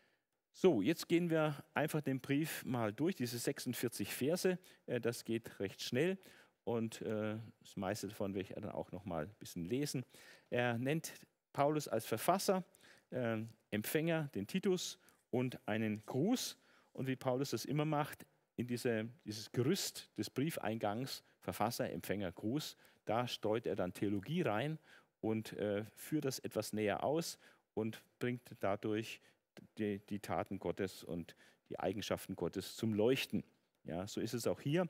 So, jetzt gehen wir einfach den Brief mal durch, diese 46 Verse. Das geht recht schnell und das meiste davon werde ich dann auch noch mal ein bisschen lesen. Er nennt Paulus als Verfasser, Empfänger, den Titus und einen Gruß. Und wie Paulus das immer macht, in dieses Gerüst des Briefeingangs, Verfasser, Empfänger, Gruß, da streut er dann Theologie rein und führt das etwas näher aus und bringt dadurch die Taten Gottes und die Eigenschaften Gottes zum Leuchten. Ja, so ist es auch hier.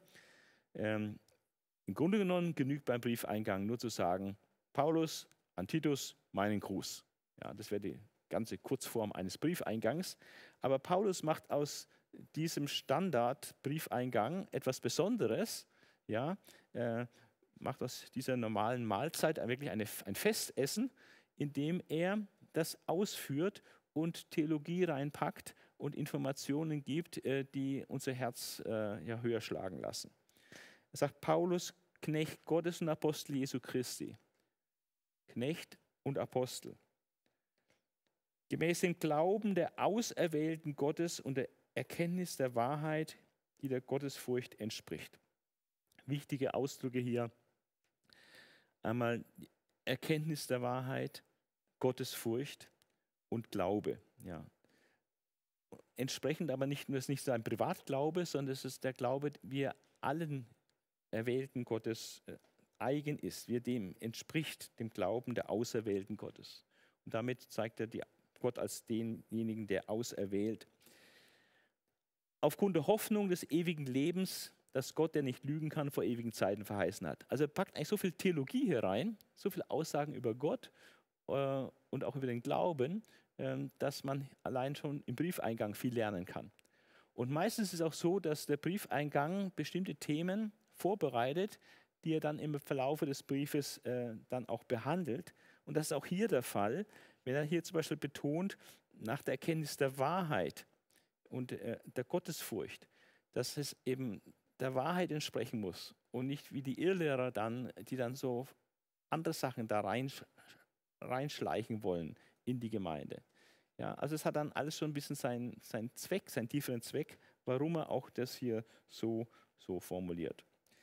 Im Grunde genommen genügt beim Briefeingang nur zu sagen, Paulus an Titus, meinen Gruß. Ja, das wäre die ganze Kurzform eines Briefeingangs. Aber Paulus macht aus diesem Standard-Briefeingang etwas Besonderes. Ja, macht aus dieser normalen Mahlzeit wirklich ein Festessen, in dem er das ausführt und Theologie reinpackt und Informationen gibt, die unser Herz höher schlagen lassen. Er sagt, Paulus, Knecht Gottes und Apostel Jesu Christi. Knecht und Apostel. Gemäß dem Glauben der Auserwählten Gottes und der Erkenntnis der Wahrheit, die der Gottesfurcht entspricht. Wichtige Ausdrücke hier. Einmal Erkenntnis der Wahrheit, Gottesfurcht und Glaube. Ja. Entsprechend aber nicht nur nicht sein Privatglaube, sondern es ist der Glaube, wie er allen Erwählten Gottes eigen ist, wie er dem entspricht, dem Glauben der Auserwählten Gottes. Und damit zeigt er Gott als denjenigen, der auserwählt. Aufgrund der Hoffnung des ewigen Lebens, das Gott, der nicht lügen kann, vor ewigen Zeiten verheißen hat. Also er packt eigentlich so viel Theologie hier rein, so viele Aussagen über Gott und auch über den Glauben, dass man allein schon im Briefeingang viel lernen kann. Und meistens ist es auch so, dass der Briefeingang bestimmte Themen vorbereitet, die er dann im Verlauf des Briefes dann auch behandelt. Und das ist auch hier der Fall, wenn er hier zum Beispiel betont, nach der Erkenntnis der Wahrheit und der Gottesfurcht, dass es eben der Wahrheit entsprechen muss und nicht wie die Irrlehrer dann, die dann so andere Sachen da reinschleichen wollen in die Gemeinde. Ja, also es hat dann alles schon ein bisschen seinen Zweck, seinen tieferen Zweck, warum er auch das hier so formuliert.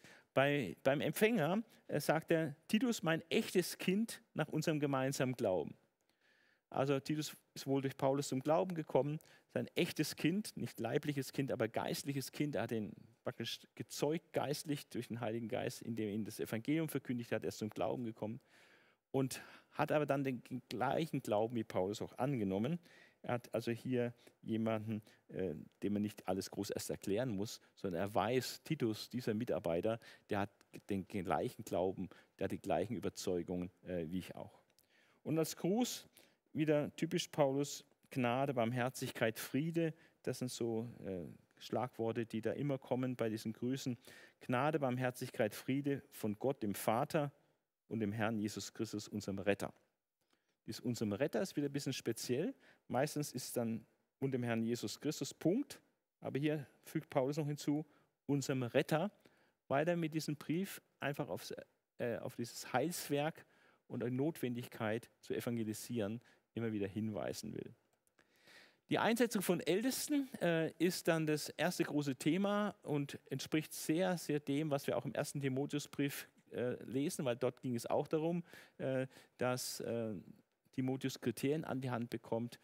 Beim Empfänger sagt er, Titus, mein echtes Kind nach unserem gemeinsamen Glauben. Also Titus ist wohl durch Paulus zum Glauben gekommen, sein echtes Kind, nicht leibliches Kind, aber geistliches Kind. Er hat ihn praktisch gezeugt geistlich durch den Heiligen Geist, indem er ihm das Evangelium verkündigt hat, er ist zum Glauben gekommen und hat aber dann den gleichen Glauben wie Paulus auch angenommen. Er hat also hier jemanden, dem man nicht alles groß erst erklären muss, sondern er weiß, Titus, dieser Mitarbeiter, der hat den gleichen Glauben, der hat die gleichen Überzeugungen wie ich auch. Und als Gruß, wieder typisch Paulus, Gnade, Barmherzigkeit, Friede, das sind so Schlagworte, die da immer kommen bei diesen Grüßen. Gnade, Barmherzigkeit, Friede von Gott, dem Vater und dem Herrn Jesus Christus, unserem Retter. Unserem Retter ist wieder ein bisschen speziell. Meistens ist es dann und dem Herrn Jesus Christus, Punkt. Aber hier fügt Paulus noch hinzu, unserem Retter, weil er mit diesem Brief einfach auf dieses Heilswerk und die Notwendigkeit zu evangelisieren immer wieder hinweisen will. Die Einsetzung von Ältesten ist dann das erste große Thema und entspricht sehr, sehr dem, was wir auch im 1. Timotheusbrief lesen, weil dort ging es auch darum, dass Timotheus Kriterien an die Hand bekommt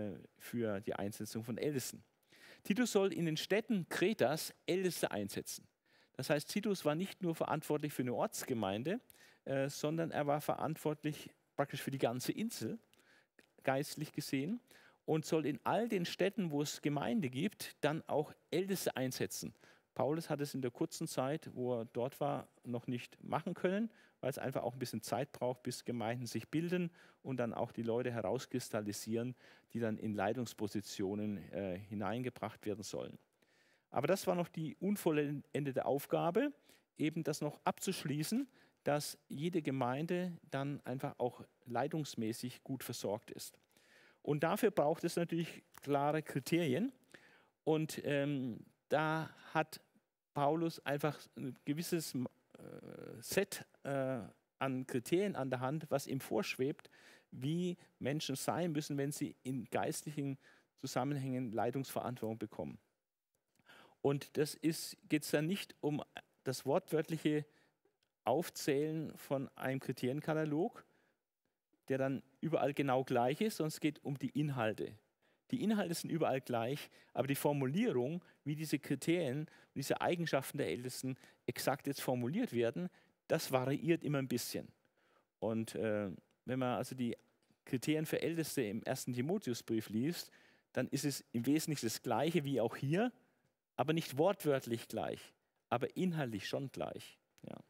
für die Einsetzung von Ältesten. Titus soll in den Städten Kretas Älteste einsetzen. Das heißt, Titus war nicht nur verantwortlich für eine Ortsgemeinde, sondern er war verantwortlich praktisch für die ganze Insel, geistlich gesehen, und soll in all den Städten, wo es Gemeinde gibt, dann auch Älteste einsetzen. Paulus hat es in der kurzen Zeit, wo er dort war, noch nicht machen können, weil es einfach auch ein bisschen Zeit braucht, bis Gemeinden sich bilden und dann auch die Leute herauskristallisieren, die dann in Leitungspositionen hineingebracht werden sollen. Aber das war noch die unvollendete Aufgabe, eben das noch abzuschließen, dass jede Gemeinde dann einfach auch leitungsmäßig gut versorgt ist. Und dafür braucht es natürlich klare Kriterien. Und da hat Paulus einfach ein gewisses Set an Kriterien an der Hand, was ihm vorschwebt, wie Menschen sein müssen, wenn sie in geistlichen Zusammenhängen Leitungsverantwortung bekommen. Und geht es dann nicht um das wortwörtliche Aufzählen von einem Kriterienkatalog, der dann überall genau gleich ist, sondern es geht um die Inhalte. Die Inhalte sind überall gleich, aber die Formulierung, wie diese Kriterien und diese Eigenschaften der Ältesten exakt jetzt formuliert werden, das variiert immer ein bisschen. Und wenn man also die Kriterien für Älteste im 1. Timotheusbrief liest, dann ist es im Wesentlichen das Gleiche wie auch hier, aber nicht wortwörtlich gleich, aber inhaltlich schon gleich. Ja.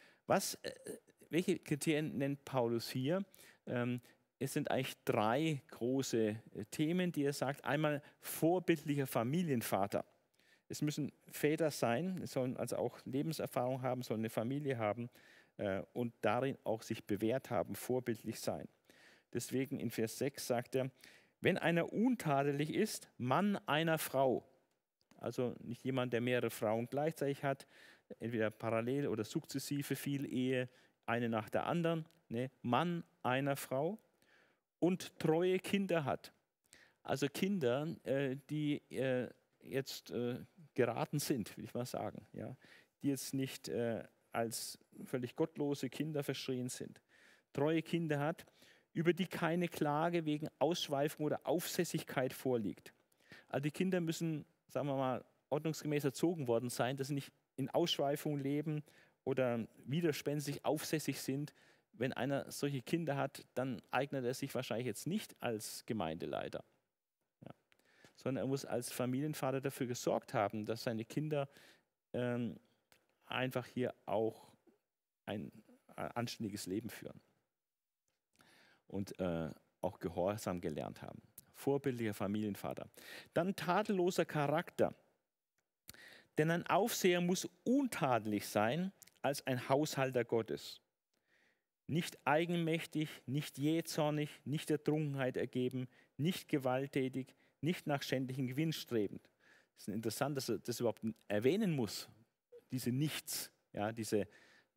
Welche Kriterien nennt Paulus hier? Es sind eigentlich 3 große Themen, die er sagt. Einmal vorbildlicher Familienvater. Es müssen Väter sein, es sollen also auch Lebenserfahrung haben, sollen eine Familie haben und darin auch sich bewährt haben, vorbildlich sein. Deswegen in Vers 6 sagt er, wenn einer untadelig ist, Mann einer Frau, also nicht jemand, der mehrere Frauen gleichzeitig hat, entweder parallel oder sukzessive viel Ehe, eine nach der anderen, ne? Mann einer Frau und treue Kinder hat. Also Kinder, die jetzt geraten sind, will ich mal sagen, ja? Die jetzt nicht als völlig gottlose Kinder verschrien sind. Treue Kinder hat, über die keine Klage wegen Ausschweifung oder Aufsässigkeit vorliegt. Also die Kinder müssen, sagen wir mal, ordnungsgemäß erzogen worden sein, dass sie nicht in Ausschweifung leben oder widerspenstig aufsässig sind. Wenn einer solche Kinder hat, dann eignet er sich wahrscheinlich jetzt nicht als Gemeindeleiter. Ja. Sondern er muss als Familienvater dafür gesorgt haben, dass seine Kinder einfach hier auch ein anständiges Leben führen und auch Gehorsam gelernt haben. Vorbildlicher Familienvater. Dann tadelloser Charakter. Denn ein Aufseher muss untadelig sein als ein Haushalter Gottes. Nicht eigenmächtig, nicht jähzornig, nicht der Trunkenheit ergeben, nicht gewalttätig, nicht nach schändlichen Gewinn strebend. Es ist interessant, dass er das überhaupt erwähnen muss, diese Nichts, ja, diese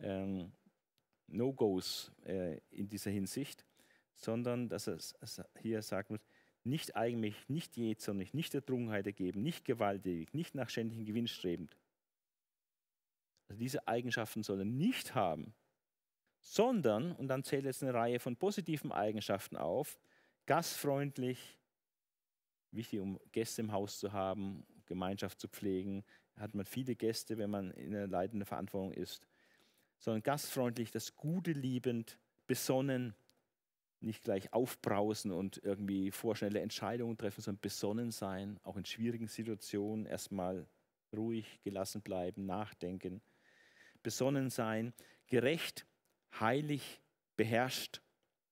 No-Gos in dieser Hinsicht, sondern dass er hier sagt, nicht eigenmächtig, nicht jähzornig, nicht der Trunkenheit ergeben, nicht gewalttätig, nicht nach schändlichen Gewinn strebend. Also diese Eigenschaften soll er nicht haben, sondern, und dann zählt jetzt eine Reihe von positiven Eigenschaften auf, gastfreundlich, wichtig, um Gäste im Haus zu haben, Gemeinschaft zu pflegen, hat man viele Gäste, wenn man in einer leitenden Verantwortung ist, sondern gastfreundlich, das Gute liebend, besonnen, nicht gleich aufbrausen und irgendwie vorschnelle Entscheidungen treffen, sondern besonnen sein, auch in schwierigen Situationen erstmal ruhig, gelassen bleiben, nachdenken. Besonnen sein, gerecht, heilig, beherrscht.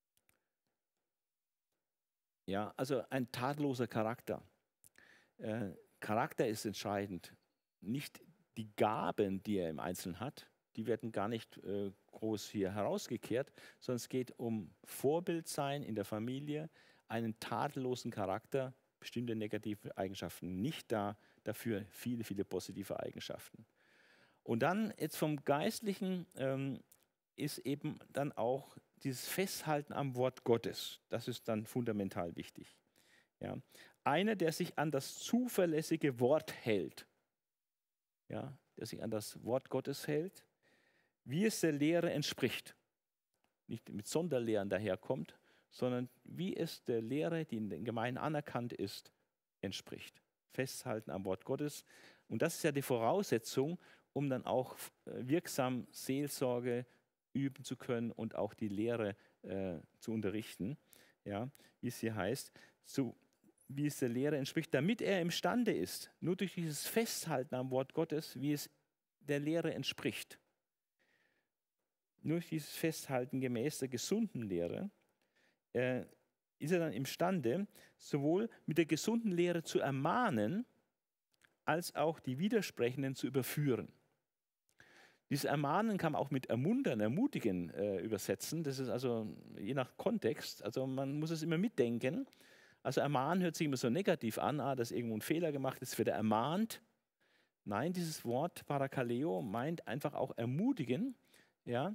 Ja, also ein tadelloser Charakter. Charakter ist entscheidend. Nicht die Gaben, die er im Einzelnen hat, die werden gar nicht groß hier herausgekehrt, sondern es geht um Vorbildsein in der Familie, einen tadellosen Charakter, bestimmte negative Eigenschaften nicht da, dafür viele, viele positive Eigenschaften. Und dann jetzt vom Geistlichen ist eben dann auch dieses Festhalten am Wort Gottes. Das ist dann fundamental wichtig. Ja. Einer, der sich an das zuverlässige Wort hält, ja, der sich an das Wort Gottes hält, wie es der Lehre entspricht. Nicht mit Sonderlehren daherkommt, sondern wie es der Lehre, die in den Gemeinden anerkannt ist, entspricht. Festhalten am Wort Gottes. Und das ist ja die Voraussetzung, um dann auch wirksam Seelsorge üben zu können und auch die Lehre zu unterrichten. Ja, wie es hier heißt, wie es der Lehre entspricht, damit er imstande ist, nur durch dieses Festhalten am Wort Gottes, wie es der Lehre entspricht. Nur durch dieses Festhalten gemäß der gesunden Lehre ist er dann imstande, sowohl mit der gesunden Lehre zu ermahnen, als auch die Widersprechenden zu überführen. Dieses Ermahnen kann man auch mit ermuntern, ermutigen übersetzen. Das ist also je nach Kontext, also man muss es immer mitdenken. Also ermahnen hört sich immer so negativ an, dass irgendwo ein Fehler gemacht ist, wird er ermahnt. Nein, dieses Wort Parakaleo meint einfach auch ermutigen, ja,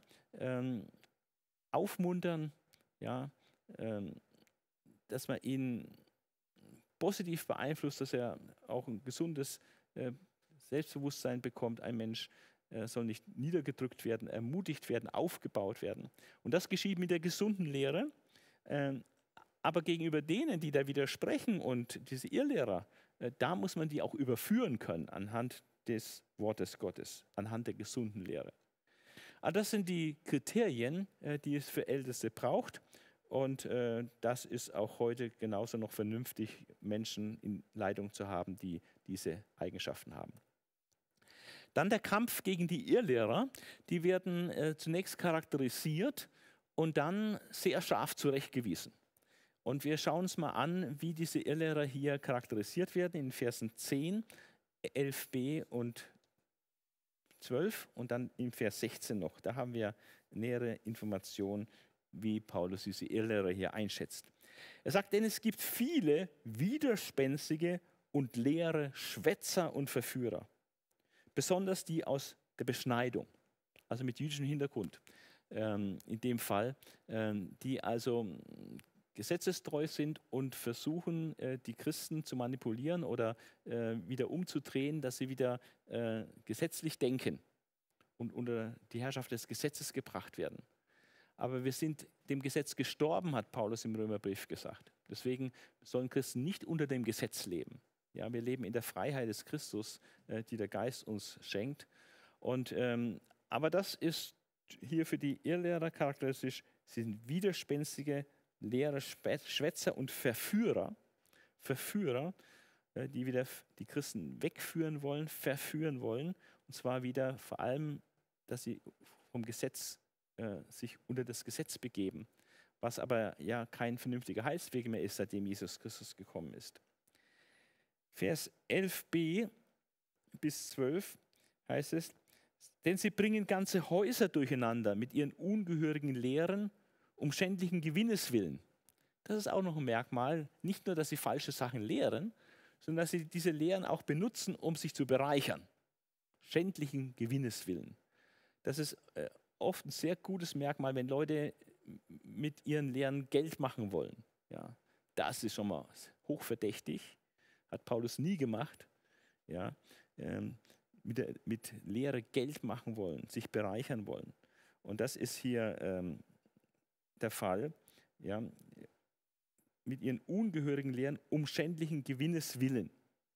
aufmuntern, ja, dass man ihn positiv beeinflusst, dass er auch ein gesundes Selbstbewusstsein bekommt. Ein Mensch soll nicht niedergedrückt werden, ermutigt werden, aufgebaut werden. Und das geschieht mit der gesunden Lehre. Aber gegenüber denen, die da widersprechen und diese Irrlehrer, da muss man die auch überführen können anhand des Wortes Gottes, anhand der gesunden Lehre. Aber das sind die Kriterien, die es für Älteste braucht. Und das ist auch heute genauso noch vernünftig, Menschen in Leitung zu haben, die diese Eigenschaften haben. Dann der Kampf gegen die Irrlehrer. Die werden zunächst charakterisiert und dann sehr scharf zurechtgewiesen. Und wir schauen uns mal an, wie diese Irrlehrer hier charakterisiert werden in Versen 10, 11b und 12 und dann im Vers 16 noch. Da haben wir nähere Informationen, wie Paulus diese Irrlehrer hier einschätzt. Er sagt, denn es gibt viele widerspenstige und leere Schwätzer und Verführer, besonders die aus der Beschneidung, also mit jüdischem Hintergrund in dem Fall, die also gesetzestreu sind und versuchen, die Christen zu manipulieren oder wieder umzudrehen, dass sie wieder gesetzlich denken und unter die Herrschaft des Gesetzes gebracht werden. Aber wir sind dem Gesetz gestorben, hat Paulus im Römerbrief gesagt. Deswegen sollen Christen nicht unter dem Gesetz leben. Ja, wir leben in der Freiheit des Christus, die der Geist uns schenkt. Und, aber das ist hier für die Irrlehrer charakteristisch. Sie sind widerspenstige Lehrer, Schwätzer und Verführer, die wieder die Christen wegführen wollen, verführen wollen. Und zwar wieder vor allem, dass sie vom Gesetz sich unter das Gesetz begeben, was aber ja kein vernünftiger Heilsweg mehr ist, seitdem Jesus Christus gekommen ist. Vers 11b bis 12 heißt es, denn sie bringen ganze Häuser durcheinander mit ihren ungehörigen Lehren, um schändlichen Gewinnes willen. Das ist auch noch ein Merkmal, nicht nur, dass sie falsche Sachen lehren, sondern dass sie diese Lehren auch benutzen, um sich zu bereichern. Schändlichen Gewinnes willen. Das ist oft ein sehr gutes Merkmal, wenn Leute mit ihren Lehren Geld machen wollen. Ja, das ist schon mal hochverdächtig, hat Paulus nie gemacht. Ja, mit Lehre Geld machen wollen, sich bereichern wollen. Und das ist hier der Fall. Ja, mit ihren ungehörigen Lehren um schändlichen Gewinnes willen.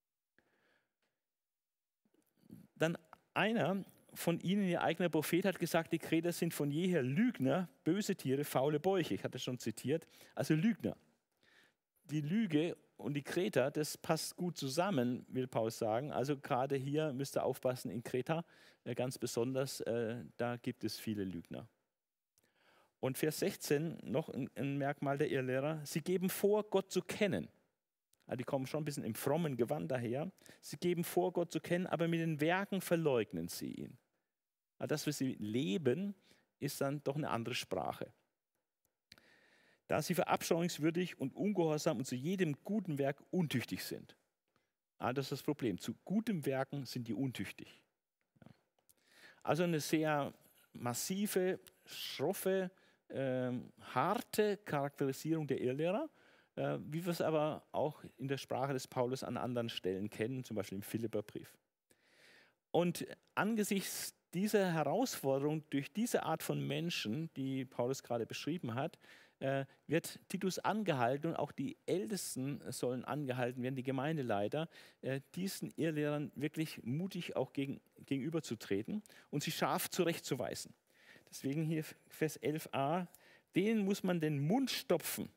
Dann einer von ihnen, ihr eigener Prophet, hat gesagt, die Kreter sind von jeher Lügner, böse Tiere, faule Bäuche. Ich hatte schon zitiert. Also Lügner. Die Lüge und die Kreter, das passt gut zusammen, will Paulus sagen. Also gerade hier müsst ihr aufpassen in Kreta, ganz besonders, da gibt es viele Lügner. Und Vers 16, noch ein Merkmal der Irrlehrer, sie geben vor, Gott zu kennen. Also die kommen schon ein bisschen im frommen Gewand daher. Sie geben vor, Gott zu kennen, aber mit den Werken verleugnen sie ihn. Also das, was sie leben, ist dann doch eine andere Sprache. Da sie verabscheuungswürdig und ungehorsam und zu jedem guten Werk untüchtig sind. Also das ist das Problem. Zu gutem Werken sind die untüchtig. Also eine sehr massive, schroffe, harte Charakterisierung der Irrlehrer, wie wir es aber auch in der Sprache des Paulus an anderen Stellen kennen, zum Beispiel im Philipperbrief. Und angesichts dieser Herausforderung durch diese Art von Menschen, die Paulus gerade beschrieben hat, wird Titus angehalten und auch die Ältesten sollen angehalten werden, die Gemeindeleiter, diesen Irrlehrern wirklich mutig auch gegenüberzutreten und sie scharf zurechtzuweisen. Deswegen hier Vers 11a, denen muss man den Mund stopfen.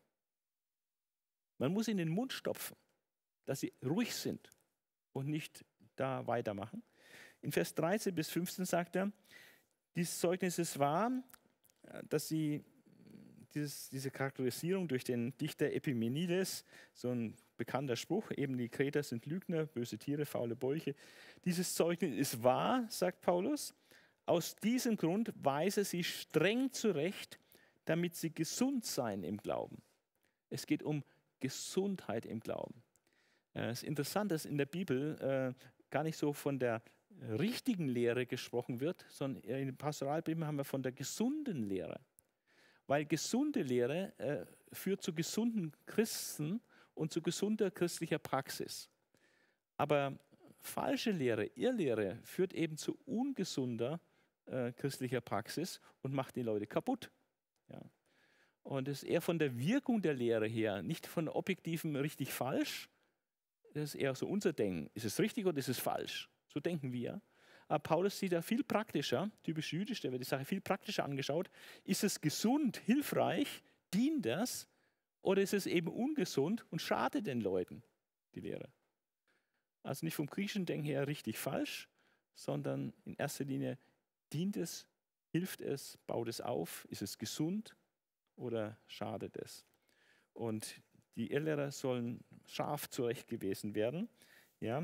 Man muss ihnen den Mund stopfen, dass sie ruhig sind und nicht da weitermachen. In Vers 13 bis 15 sagt er, dieses Zeugnis ist wahr, dass sie diese Charakterisierung durch den Dichter Epimenides, so ein bekannter Spruch, eben die Kreter sind Lügner, böse Tiere, faule Bäuche. Dieses Zeugnis ist wahr, sagt Paulus. Aus diesem Grund weise sie streng zurecht, damit sie gesund seien im Glauben. Es geht um Gesundheit im Glauben. Es ist interessant, dass in der Bibel gar nicht so von der richtigen Lehre gesprochen wird, sondern in den Pastoralbriefen haben wir von der gesunden Lehre. Weil gesunde Lehre führt zu gesunden Christen und zu gesunder christlicher Praxis. Aber falsche Lehre, Irrlehre, führt eben zu ungesunder christlicher Praxis und macht die Leute kaputt. Ja. Und es ist eher von der Wirkung der Lehre her, nicht von objektivem richtig falsch. Das ist eher so unser Denken. Ist es richtig oder ist es falsch? So denken wir. Aber Paulus sieht da viel praktischer, typisch jüdisch, da wird die Sache viel praktischer angeschaut. Ist es gesund, hilfreich, dient das? Oder ist es eben ungesund und schadet den Leuten, die Lehre? Also nicht vom griechischen Denken her richtig falsch, sondern in erster Linie dient es, hilft es, baut es auf, ist es gesund oder schadet es? Und die Irrlehrer sollen scharf zurechtgewiesen werden. Ja,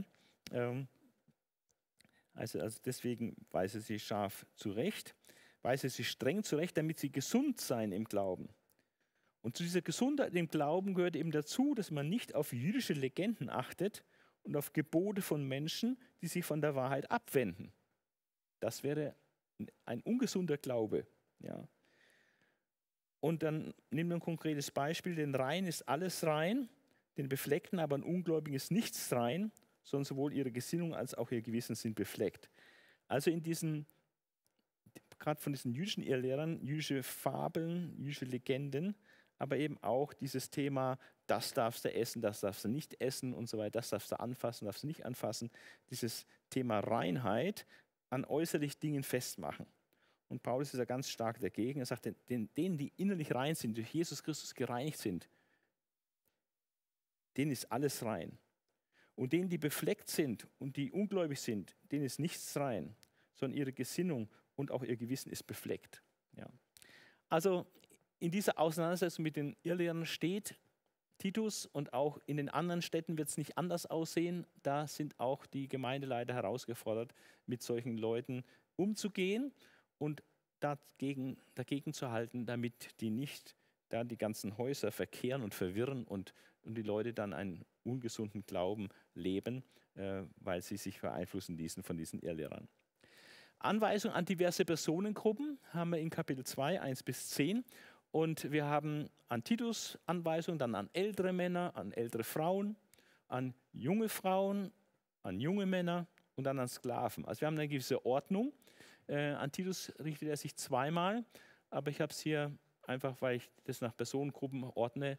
also deswegen weise sie scharf zurecht, weise sie streng zurecht, damit sie gesund seien im Glauben. Und zu dieser Gesundheit im Glauben gehört eben dazu, dass man nicht auf jüdische Legenden achtet und auf Gebote von Menschen, die sich von der Wahrheit abwenden. Das wäre ein ungesunder Glaube. Ja. Und dann nimmt man ein konkretes Beispiel, den Reinen ist alles rein, den Befleckten aber an Ungläubigen ist nichts rein, sondern sowohl ihre Gesinnung als auch ihr Gewissen sind befleckt. Also in diesen, gerade von diesen jüdischen Irrlehrern, jüdische Fabeln, jüdische Legenden, aber eben auch dieses Thema, das darfst du essen, das darfst du nicht essen und so weiter, das darfst du anfassen, darfst du nicht anfassen. Dieses Thema Reinheit an äußerlich Dingen festmachen. Und Paulus ist ja ganz stark dagegen. Er sagt, denen, die innerlich rein sind, durch Jesus Christus gereinigt sind, denen ist alles rein. Und denen, die befleckt sind und die ungläubig sind, denen ist nichts rein, sondern ihre Gesinnung und auch ihr Gewissen ist befleckt. Ja. Also in dieser Auseinandersetzung mit den Irrlehrern steht Titus, und auch in den anderen Städten wird es nicht anders aussehen. Da sind auch die Gemeindeleiter herausgefordert, mit solchen Leuten umzugehen und dagegen zu halten, damit die nicht da die ganzen Häuser verkehren und verwirren und die Leute dann einen ungesunden Glauben leben, weil sie sich beeinflussen ließen von diesen Irrlehrern. Anweisungen an diverse Personengruppen haben wir in Kapitel 2, 1-10. Und wir haben an Titus Anweisungen, dann an ältere Männer, an ältere Frauen, an junge Frauen, an junge Männer und dann an Sklaven. Also wir haben eine gewisse Ordnung. An Titus richtet er sich zweimal, aber ich habe es hier einfach, weil ich das nach Personengruppen ordne,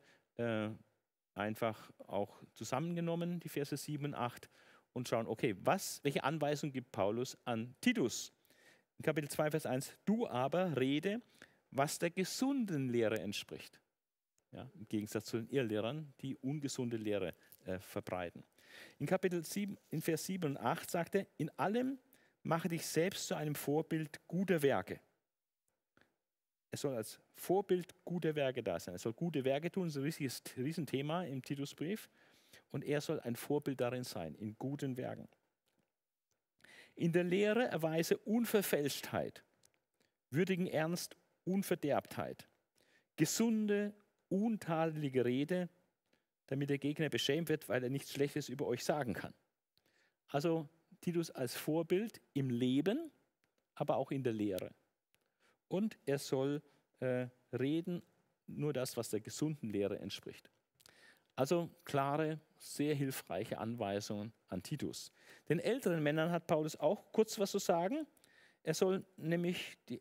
einfach auch zusammengenommen, die Verse 7 und 8, und schauen, okay, welche Anweisung gibt Paulus an Titus? In Kapitel 2, Vers 1, du aber rede, was der gesunden Lehre entspricht. Ja, im Gegensatz zu den Irrlehrern, die ungesunde Lehre verbreiten. In Kapitel 7, in Vers 7 und 8 sagt er, in allem mache dich selbst zu einem Vorbild guter Werke. Er soll als Vorbild guter Werke da sein. Er soll gute Werke tun, das ist ein richtiges Riesenthema im Titusbrief. Und er soll ein Vorbild darin sein, in guten Werken. In der Lehre erweise Unverfälschtheit, würdigen Ernst, Unverderbtheit, gesunde, untadelige Rede, damit der Gegner beschämt wird, weil er nichts Schlechtes über euch sagen kann. Also Titus als Vorbild im Leben, aber auch in der Lehre. Und er soll reden, nur das, was der gesunden Lehre entspricht. Also klare, sehr hilfreiche Anweisungen an Titus. Den älteren Männern hat Paulus auch kurz was zu sagen. Er soll nämlich den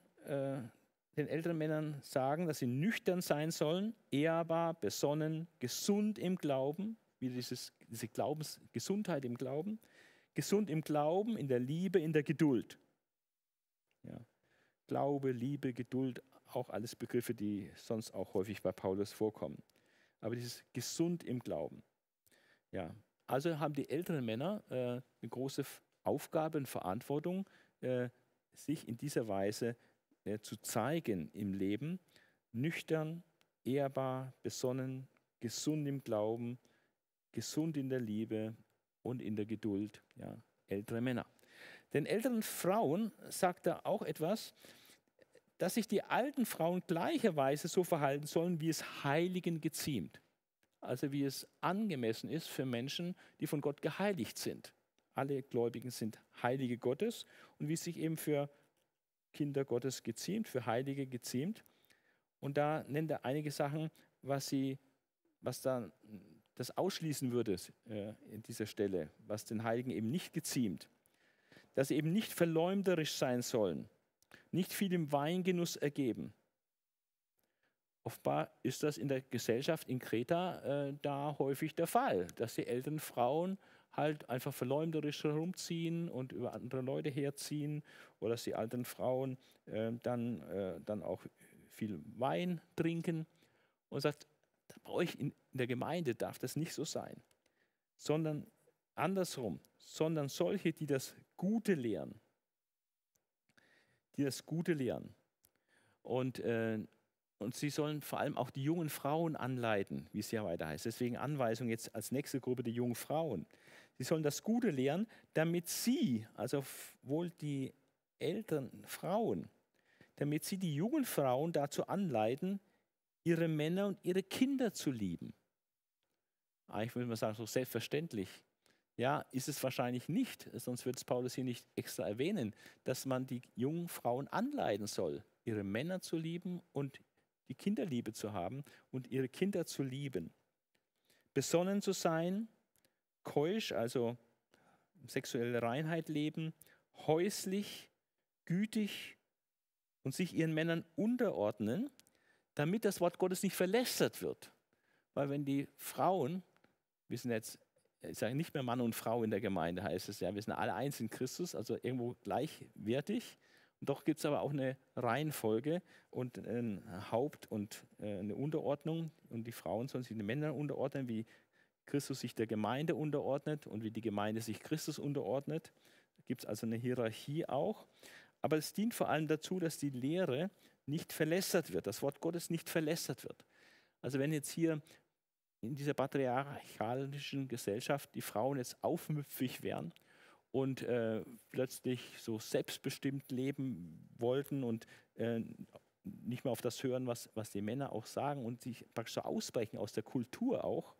älteren Männern sagen, dass sie nüchtern sein sollen, ehrbar, besonnen, gesund im Glauben, wie diese Gesundheit im Glauben, gesund im Glauben, in der Liebe, in der Geduld. Ja. Glaube, Liebe, Geduld, auch alles Begriffe, die sonst auch häufig bei Paulus vorkommen. Aber dieses gesund im Glauben. Ja. Also haben die älteren Männer eine große Aufgabe und Verantwortung, sich in dieser Weise zu zeigen im Leben, nüchtern, ehrbar, besonnen, gesund im Glauben, gesund in der Liebe und in der Geduld. Ja, ältere Männer. Den älteren Frauen sagt er auch etwas, dass sich die alten Frauen gleicherweise so verhalten sollen, wie es Heiligen geziemt. Also wie es angemessen ist für Menschen, die von Gott geheiligt sind. Alle Gläubigen sind Heilige Gottes und wie es sich eben für Kinder Gottes geziemt, für Heilige geziemt. Und da nennt er einige Sachen, was da das ausschließen würde in dieser Stelle, was den Heiligen eben nicht geziemt, dass sie eben nicht verleumderisch sein sollen, nicht viel im Weingenuss ergeben. Offenbar ist das in der Gesellschaft in Kreta da häufig der Fall, dass die älteren Frauen halt einfach verleumderisch herumziehen und über andere Leute herziehen oder dass die alten Frauen dann auch viel Wein trinken und sagt, bei euch in der Gemeinde darf das nicht so sein, sondern andersrum, sondern solche, die das Gute lehren, und sie sollen vor allem auch die jungen Frauen anleiten, wie es ja weiter heißt. Deswegen Anweisung jetzt als nächste Gruppe die jungen Frauen. Sie sollen das Gute lehren, damit sie, also wohl die älteren Frauen, damit sie die jungen Frauen dazu anleiten, ihre Männer und ihre Kinder zu lieben. Eigentlich würde man sagen, so selbstverständlich. Ja, ist es wahrscheinlich nicht, sonst wird es Paulus hier nicht extra erwähnen, dass man die jungen Frauen anleiten soll, ihre Männer zu lieben und die Kinderliebe zu haben und ihre Kinder zu lieben. Besonnen zu sein, keusch, also sexuelle Reinheit leben, häuslich, gütig und sich ihren Männern unterordnen, damit das Wort Gottes nicht verlästert wird. Weil wenn die Frauen, wir sind jetzt, ich sage nicht mehr Mann und Frau in der Gemeinde, heißt es ja, wir sind alle eins in Christus, also irgendwo gleichwertig. Und doch gibt es aber auch eine Reihenfolge und ein Haupt und eine Unterordnung. Und die Frauen sollen sich den Männern unterordnen, wie Christus sich der Gemeinde unterordnet und wie die Gemeinde sich Christus unterordnet. Da gibt es also eine Hierarchie auch. Aber es dient vor allem dazu, dass die Lehre nicht verlästert wird, das Wort Gottes nicht verlästert wird. Also wenn jetzt hier in dieser patriarchalischen Gesellschaft die Frauen jetzt aufmüpfig wären und plötzlich so selbstbestimmt leben wollten und nicht mehr auf das hören, was die Männer auch sagen und sich praktisch so ausbrechen aus der Kultur auch,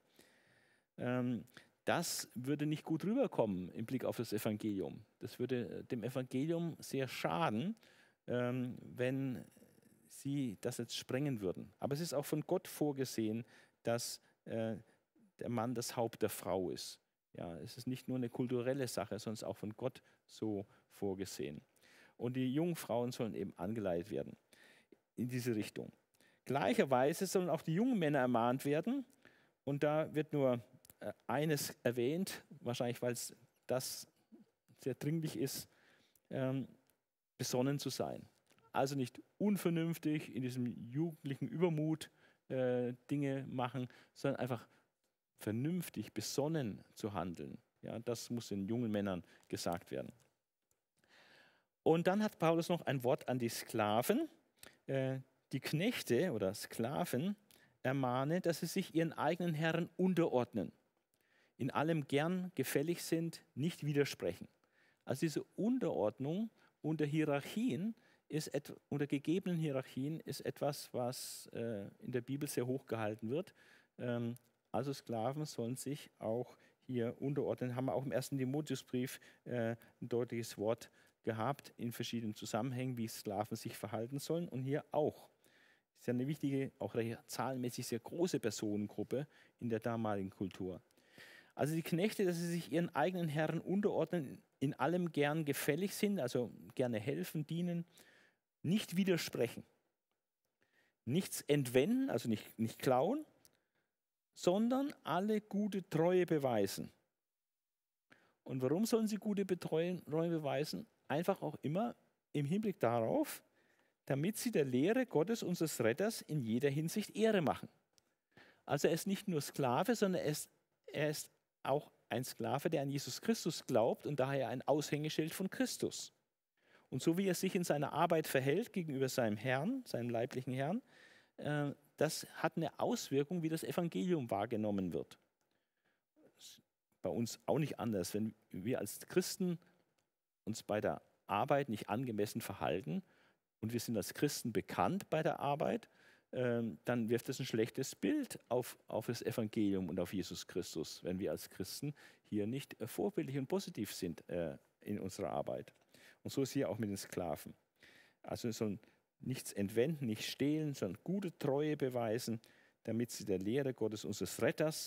das würde nicht gut rüberkommen im Blick auf das Evangelium. Das würde dem Evangelium sehr schaden, wenn sie das jetzt sprengen würden. Aber es ist auch von Gott vorgesehen, dass der Mann das Haupt der Frau ist. Ja, es ist nicht nur eine kulturelle Sache, sondern es ist auch von Gott so vorgesehen. Und die jungen Frauen sollen eben angeleitet werden in diese Richtung. Gleicherweise sollen auch die jungen Männer ermahnt werden. Und da wird nur eines erwähnt, wahrscheinlich weil es das sehr dringlich ist, besonnen zu sein. Also nicht unvernünftig in diesem jugendlichen Übermut Dinge machen, sondern einfach vernünftig, besonnen zu handeln. Ja, das muss den jungen Männern gesagt werden. Und dann hat Paulus noch ein Wort an die Sklaven. Die Knechte oder Sklaven ermahnen, dass sie sich ihren eigenen Herren unterordnen, in allem gern gefällig sind, nicht widersprechen. Also diese Unterordnung unter Hierarchien unter gegebenen Hierarchien ist etwas, was in der Bibel sehr hoch gehalten wird. Also Sklaven sollen sich auch hier unterordnen. Haben wir auch im 1. Timotheusbrief ein deutliches Wort gehabt in verschiedenen Zusammenhängen, wie Sklaven sich verhalten sollen. Und hier auch. Das ist ja eine wichtige, auch eine zahlenmäßig sehr große Personengruppe in der damaligen Kultur. Also die Knechte, dass sie sich ihren eigenen Herren unterordnen, in allem gern gefällig sind, also gerne helfen, dienen, nicht widersprechen, nichts entwenden, also nicht klauen, sondern alle gute Treue beweisen. Und warum sollen sie gute Treue beweisen? Einfach auch immer im Hinblick darauf, damit sie der Lehre Gottes, unseres Retters, in jeder Hinsicht Ehre machen. Also er ist nicht nur Sklave, sondern er ist auch ein Sklave, der an Jesus Christus glaubt und daher ein Aushängeschild von Christus. Und so wie er sich in seiner Arbeit verhält gegenüber seinem Herrn, seinem leiblichen Herrn, das hat eine Auswirkung, wie das Evangelium wahrgenommen wird. Das ist bei uns auch nicht anders. Wenn wir als Christen uns bei der Arbeit nicht angemessen verhalten und wir sind als Christen bekannt bei der Arbeit, dann wirft das ein schlechtes Bild auf das Evangelium und auf Jesus Christus, wenn wir als Christen hier nicht vorbildlich und positiv sind in unserer Arbeit. Und so ist hier auch mit den Sklaven. Also sie sollen nichts entwenden, nicht stehlen, sondern gute Treue beweisen, damit sie der Lehre Gottes, unseres Retters,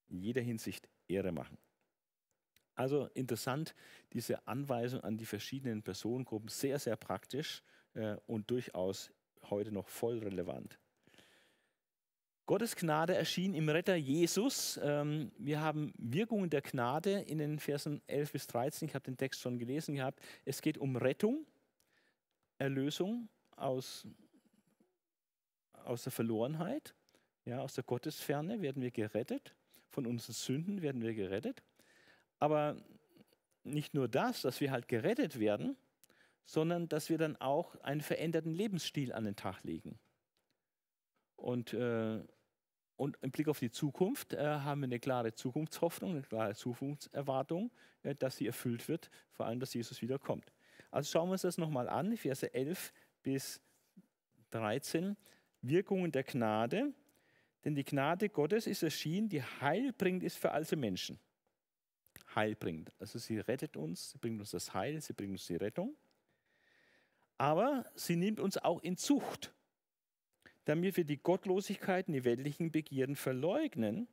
in jeder Hinsicht Ehre machen. Also interessant, diese Anweisung an die verschiedenen Personengruppen, sehr, sehr praktisch und durchaus heute noch voll relevant. Gottes Gnade erschien im Retter Jesus. Wir haben Wirkungen der Gnade in den Versen 11 bis 13. Ich habe den Text schon gelesen gehabt. Es geht um Rettung, Erlösung aus der Verlorenheit, ja, aus der Gottesferne werden wir gerettet. Von unseren Sünden werden wir gerettet. Aber nicht nur das, dass wir halt gerettet werden, sondern dass wir dann auch einen veränderten Lebensstil an den Tag legen. Und im Blick auf die Zukunft haben wir eine klare Zukunftshoffnung, eine klare Zukunftserwartung, dass sie erfüllt wird, vor allem, dass Jesus wiederkommt. Also schauen wir uns das nochmal an, Verse 11 bis 13. Wirkungen der Gnade. Denn die Gnade Gottes ist erschienen, die heilbringend ist für alle Menschen. Heilbringend. Also sie rettet uns, sie bringt uns das Heil, sie bringt uns die Rettung. Aber sie nimmt uns auch in Zucht, damit wir die Gottlosigkeiten, die weltlichen Begierden verleugnen.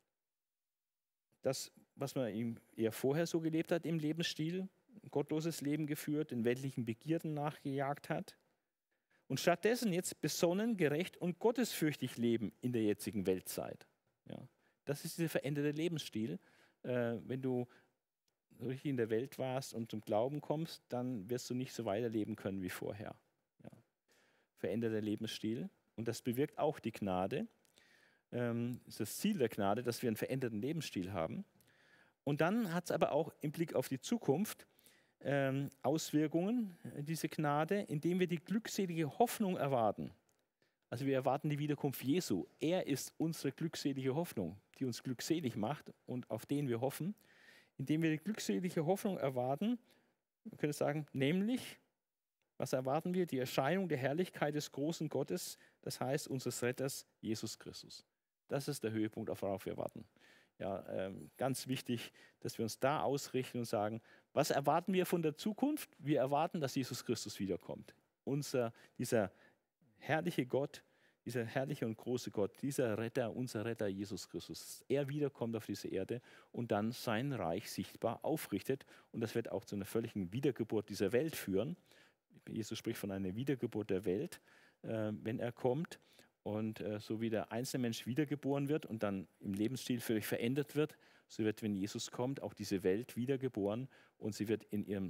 Das, was man eher vorher so gelebt hat im Lebensstil, ein gottloses Leben geführt, den weltlichen Begierden nachgejagt hat. Und stattdessen jetzt besonnen, gerecht und gottesfürchtig leben in der jetzigen Weltzeit. Ja, das ist dieser veränderte Lebensstil. Wenn du richtig in der Welt warst und zum Glauben kommst, dann wirst du nicht so weiterleben können wie vorher. Ja. Veränderter Lebensstil. Und das bewirkt auch die Gnade. Ist das Ziel der Gnade, dass wir einen veränderten Lebensstil haben. Und dann hat es aber auch im Blick auf die Zukunft Auswirkungen, diese Gnade, indem wir die glückselige Hoffnung erwarten. Also wir erwarten die Wiederkunft Jesu. Er ist unsere glückselige Hoffnung, die uns glückselig macht und auf den wir hoffen. Indem wir die glückselige Hoffnung erwarten, man könnte sagen, nämlich, was erwarten wir? Die Erscheinung der Herrlichkeit des großen Gottes, das heißt unseres Retters Jesus Christus. Das ist der Höhepunkt, auf worauf wir warten. Ja, ganz wichtig, dass wir uns da ausrichten und sagen, was erwarten wir von der Zukunft? Wir erwarten, dass Jesus Christus wiederkommt. Dieser herrliche Gott, dieser herrliche und große Gott, dieser Retter, unser Retter Jesus Christus, er wiederkommt auf diese Erde und dann sein Reich sichtbar aufrichtet. Und das wird auch zu einer völligen Wiedergeburt dieser Welt führen. Jesus spricht von einer Wiedergeburt der Welt, wenn er kommt. Und so wie der einzelne Mensch wiedergeboren wird und dann im Lebensstil völlig verändert wird, so wird, wenn Jesus kommt, auch diese Welt wiedergeboren und sie wird in ihren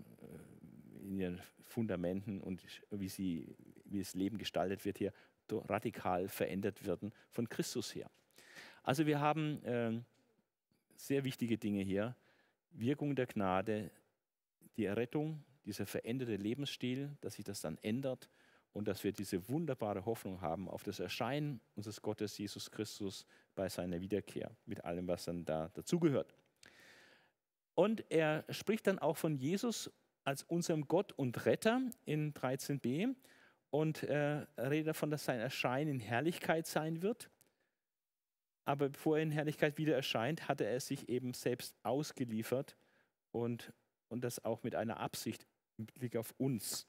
Fundamenten und wie das Leben gestaltet wird hier, radikal verändert werden von Christus her. Also wir haben sehr wichtige Dinge hier. Wirkung der Gnade, die Errettung, dieser veränderte Lebensstil, dass sich das dann ändert und dass wir diese wunderbare Hoffnung haben auf das Erscheinen unseres Gottes Jesus Christus bei seiner Wiederkehr, mit allem, was dann da dazugehört. Und er spricht dann auch von Jesus als unserem Gott und Retter in 13b und redet davon, dass sein Erscheinen in Herrlichkeit sein wird. Aber bevor er in Herrlichkeit wieder erscheint, hatte er sich eben selbst ausgeliefert und das auch mit einer Absicht im Blick auf uns.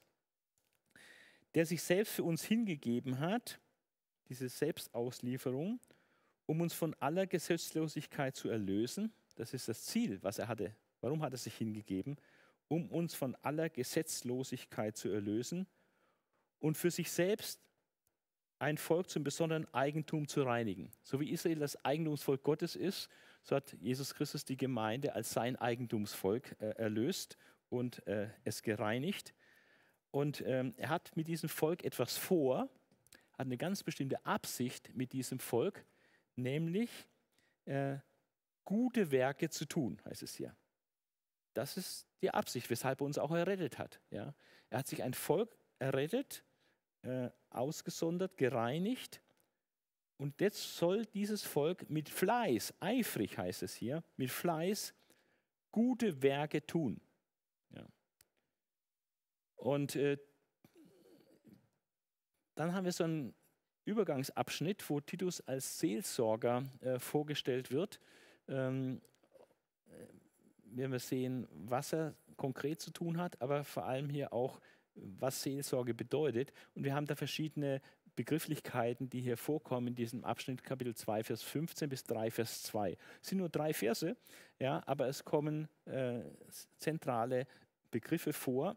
Der sich selbst für uns hingegeben hat, diese Selbstauslieferung, um uns von aller Gesetzlosigkeit zu erlösen. Das ist das Ziel, was er hatte. Warum hat er sich hingegeben? Um uns von aller Gesetzlosigkeit zu erlösen und für sich selbst ein Volk zum besonderen Eigentum zu reinigen. So wie Israel das Eigentumsvolk Gottes ist, so hat Jesus Christus die Gemeinde als sein Eigentumsvolk erlöst und es gereinigt. Und er hat mit diesem Volk etwas vor, hat eine ganz bestimmte Absicht mit diesem Volk, nämlich gute Werke zu tun, heißt es hier. Das ist die Absicht, weshalb er uns auch errettet hat. Ja? Er hat sich ein Volk errettet, ausgesondert, gereinigt. Und jetzt soll dieses Volk mit Fleiß, eifrig heißt es hier, mit Fleiß gute Werke tun. Ja. Und dann haben wir so einen Übergangsabschnitt, wo Titus als Seelsorger vorgestellt wird. Werden wir sehen, was er konkret zu tun hat, aber vor allem hier auch, was Seelsorge bedeutet. Und wir haben da verschiedene Begrifflichkeiten, die hier vorkommen in diesem Abschnitt, Kapitel 2, Vers 15 bis 3, Vers 2. Es sind nur 3 Verse, ja, aber es kommen zentrale Begriffe vor,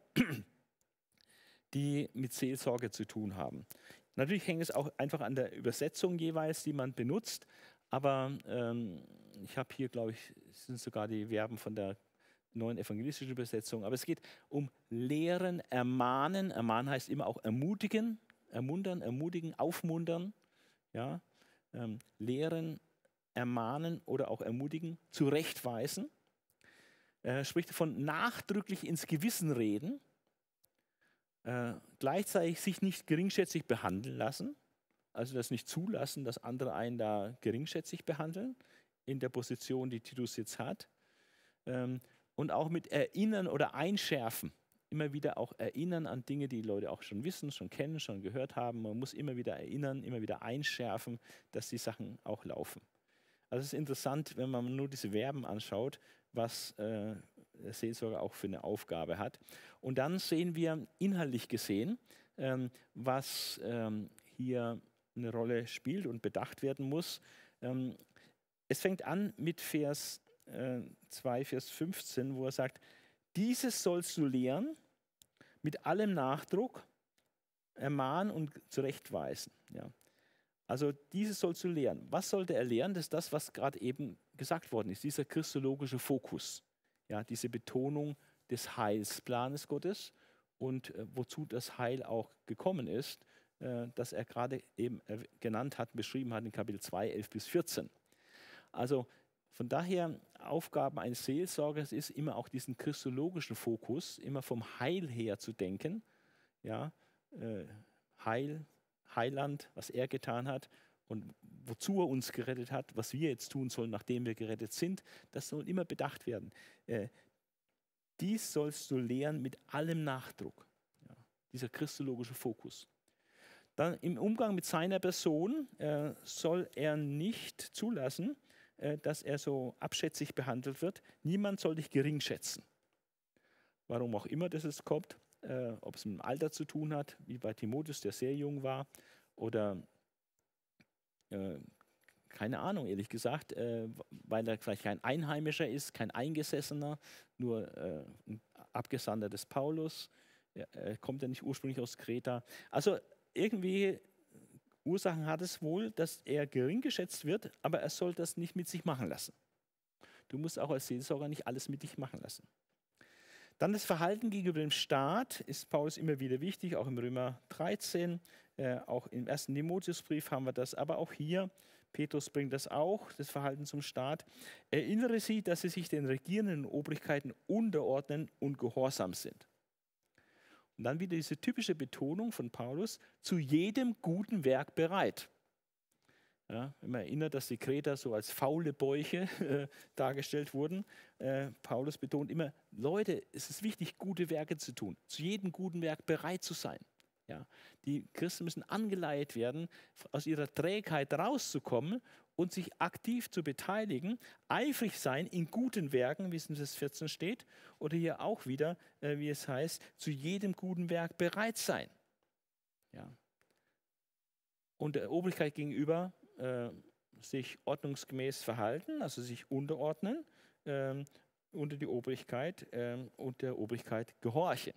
die mit Seelsorge zu tun haben. Natürlich hängt es auch einfach an der Übersetzung jeweils, die man benutzt, aber ich habe hier, glaube ich, sind sogar die Verben von der neuen evangelistischen Übersetzung, aber es geht um Lehren, Ermahnen. Ermahnen heißt immer auch ermutigen, ermuntern, ermutigen, aufmuntern. Ja? Lehren, ermahnen oder auch ermutigen, zurechtweisen. Spricht davon nachdrücklich ins Gewissen reden, gleichzeitig sich nicht geringschätzig behandeln lassen, also das nicht zulassen, dass andere einen da geringschätzig behandeln, in der Position, die Titus jetzt hat. Und auch mit Erinnern oder Einschärfen. Immer wieder auch erinnern an Dinge, die Leute auch schon wissen, schon kennen, schon gehört haben. Man muss immer wieder erinnern, immer wieder einschärfen, dass die Sachen auch laufen. Also es ist interessant, wenn man nur diese Verben anschaut, was der Seelsorger auch für eine Aufgabe hat. Und dann sehen wir inhaltlich gesehen, was hier eine Rolle spielt und bedacht werden muss. Es fängt an mit Vers 2, Vers 15, wo er sagt, dieses sollst du lehren, mit allem Nachdruck, ermahnen und zurechtweisen. Ja. Also dieses sollst du lehren. Was sollte er lehren? Das ist das, was gerade eben gesagt worden ist, dieser christologische Fokus, ja, diese Betonung des Heilsplanes Gottes und wozu das Heil auch gekommen ist, das er gerade eben genannt hat, beschrieben hat in Kapitel 2, 11 bis 14. Also von daher, Aufgaben eines Seelsorgers ist immer auch diesen christologischen Fokus, immer vom Heil her zu denken. Ja, Heiland, was er getan hat und wozu er uns gerettet hat, was wir jetzt tun sollen, nachdem wir gerettet sind, das soll immer bedacht werden. Dies sollst du lehren mit allem Nachdruck. Ja, dieser christologische Fokus. Dann im Umgang mit seiner Person soll er nicht zulassen, dass er so abschätzig behandelt wird. Niemand soll dich gering schätzen. Warum auch immer das kommt, ob es mit dem Alter zu tun hat, wie bei Timotheus, der sehr jung war, oder keine Ahnung, ehrlich gesagt, weil er vielleicht kein Einheimischer ist, kein Eingesessener, nur ein Abgesandter des Paulus, kommt er nicht ursprünglich aus Kreta. Also irgendwie Ursachen hat es wohl, dass er gering geschätzt wird, aber er soll das nicht mit sich machen lassen. Du musst auch als Seelsorger nicht alles mit dich machen lassen. Dann das Verhalten gegenüber dem Staat ist Paulus immer wieder wichtig, auch im Römer 13, auch im 1. Timotheusbrief haben wir das, aber auch hier, Petrus bringt das auch, das Verhalten zum Staat. Erinnere sie, dass sie sich den regierenden Obrigkeiten unterordnen und gehorsam sind. Und dann wieder diese typische Betonung von Paulus, zu jedem guten Werk bereit. Ja, wenn man erinnert, dass die Kreter so als faule Bäuche dargestellt wurden. Paulus betont immer, Leute, es ist wichtig, gute Werke zu tun, zu jedem guten Werk bereit zu sein. Ja, die Christen müssen angeleitet werden, aus ihrer Trägheit rauszukommen und sich aktiv zu beteiligen, eifrig sein in guten Werken, wie es in Vers 14 steht, oder hier auch wieder, wie es heißt, zu jedem guten Werk bereit sein. Ja. Und der Obrigkeit gegenüber sich ordnungsgemäß verhalten, also sich unterordnen unter die Obrigkeit und der Obrigkeit gehorchen.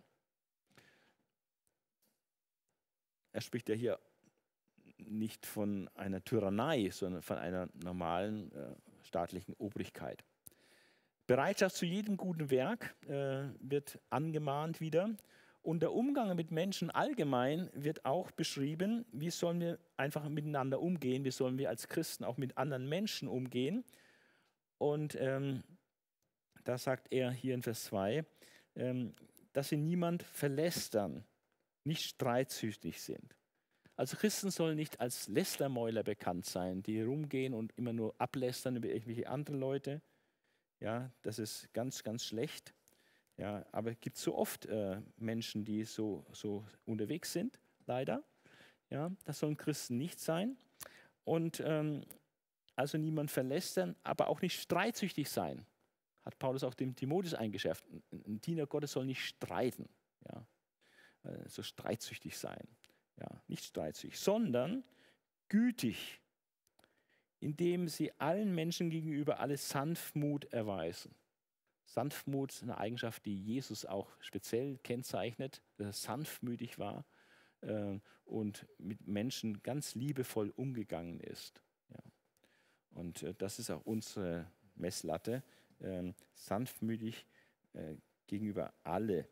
Er spricht ja hier nicht von einer Tyrannei, sondern von einer normalen staatlichen Obrigkeit. Bereitschaft zu jedem guten Werk wird angemahnt wieder. Und der Umgang mit Menschen allgemein wird auch beschrieben, wie sollen wir einfach miteinander umgehen, wie sollen wir als Christen auch mit anderen Menschen umgehen. Und da sagt er hier in Vers 2, dass sie niemand verlästern, nicht streitsüchtig sind. Also Christen sollen nicht als Lästermäuler bekannt sein, die rumgehen und immer nur ablästern über irgendwelche anderen Leute. Ja, das ist ganz, ganz schlecht. Ja, aber es gibt so oft Menschen, die so unterwegs sind, leider. Ja, das sollen Christen nicht sein. Und also niemand verlästern, aber auch nicht streitsüchtig sein. Hat Paulus auch dem Timotheus eingeschärft. Ein Diener Gottes soll nicht streiten, ja, so streitsüchtig sein. Ja, nicht streitsüchtig, sondern gütig, indem sie allen Menschen gegenüber alle Sanftmut erweisen. Sanftmut ist eine Eigenschaft, die Jesus auch speziell kennzeichnet, dass er sanftmütig war und mit Menschen ganz liebevoll umgegangen ist. Ja. Und das ist auch unsere Messlatte, sanftmütig gegenüber allen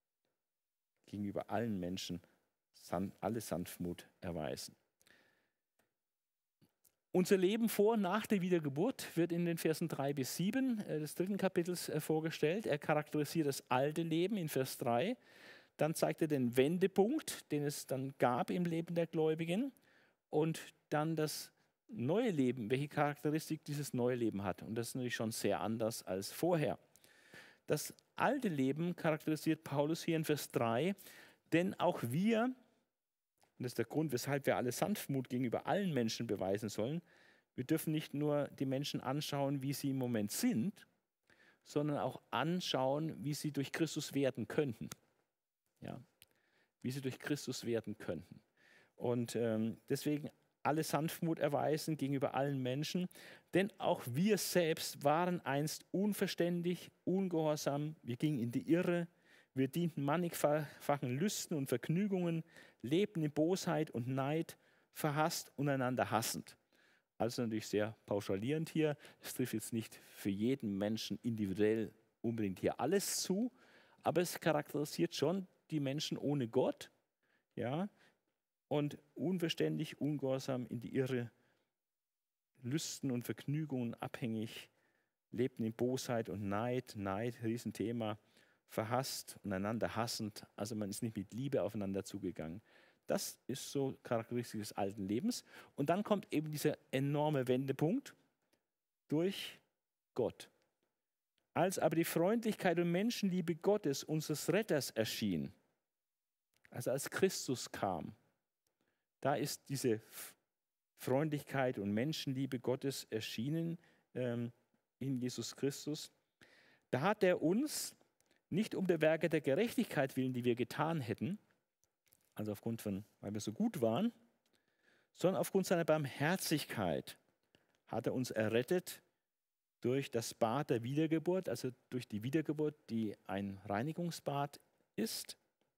Menschen alle Sanftmut erweisen. Unser Leben vor und nach der Wiedergeburt wird in den Versen 3 bis 7 des 3. Kapitels vorgestellt. Er charakterisiert das alte Leben in Vers 3. Dann zeigt er den Wendepunkt, den es dann gab im Leben der Gläubigen. Und dann das neue Leben, welche Charakteristik dieses neue Leben hat. Und das ist natürlich schon sehr anders als vorher. Das alte Leben charakterisiert Paulus hier in Vers 3, denn auch wir, und das ist der Grund, weshalb wir alle Sanftmut gegenüber allen Menschen beweisen sollen, wir dürfen nicht nur die Menschen anschauen, wie sie im Moment sind, sondern auch anschauen, wie sie durch Christus werden könnten. Ja, wie sie durch Christus werden könnten. Und deswegen alle Sanftmut erweisen gegenüber allen Menschen, denn auch wir selbst waren einst unverständig, ungehorsam, wir gingen in die Irre, wir dienten mannigfachen Lüsten und Vergnügungen, lebten in Bosheit und Neid, verhasst und einander hassend. Also natürlich sehr pauschalierend hier. Es trifft jetzt nicht für jeden Menschen individuell unbedingt hier alles zu, aber es charakterisiert schon die Menschen ohne Gott, ja, und unverständlich, ungehorsam, in die Irre, Lüsten und Vergnügungen abhängig, lebten in Bosheit und Neid, Riesenthema, verhasst und einander hassend, also man ist nicht mit Liebe aufeinander zugegangen. Das ist so Charakteristik des alten Lebens. Und dann kommt eben dieser enorme Wendepunkt durch Gott. Als aber die Freundlichkeit und Menschenliebe Gottes, unseres Retters, erschien, also als Christus kam, da ist diese Freundlichkeit und Menschenliebe Gottes erschienen in Jesus Christus. Da hat er uns nicht um der Werke der Gerechtigkeit willen, die wir getan hätten, also aufgrund von, weil wir so gut waren, sondern aufgrund seiner Barmherzigkeit hat er uns errettet durch das Bad der Wiedergeburt, also durch die Wiedergeburt, die ein Reinigungsbad ist.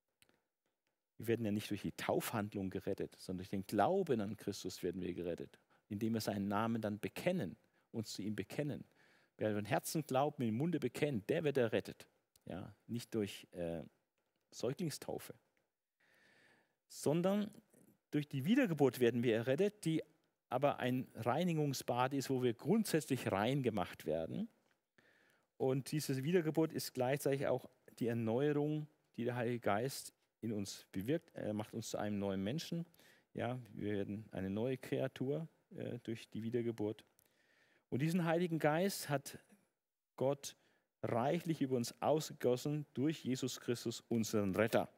Wir werden ja nicht durch die Taufhandlung gerettet, sondern durch den Glauben an Christus werden wir gerettet, indem wir seinen Namen dann bekennen, uns zu ihm bekennen. Wer von Herzen glaubt, mit dem Munde bekennt, der wird errettet. Ja, nicht durch Säuglingstaufe, sondern durch die Wiedergeburt werden wir errettet, die aber ein Reinigungsbad ist, wo wir grundsätzlich rein gemacht werden. Und diese Wiedergeburt ist gleichzeitig auch die Erneuerung, die der Heilige Geist in uns bewirkt. Er macht uns zu einem neuen Menschen. Ja, wir werden eine neue Kreatur durch die Wiedergeburt. Und diesen Heiligen Geist hat Gott reichlich über uns ausgegossen durch Jesus Christus, unseren Retter.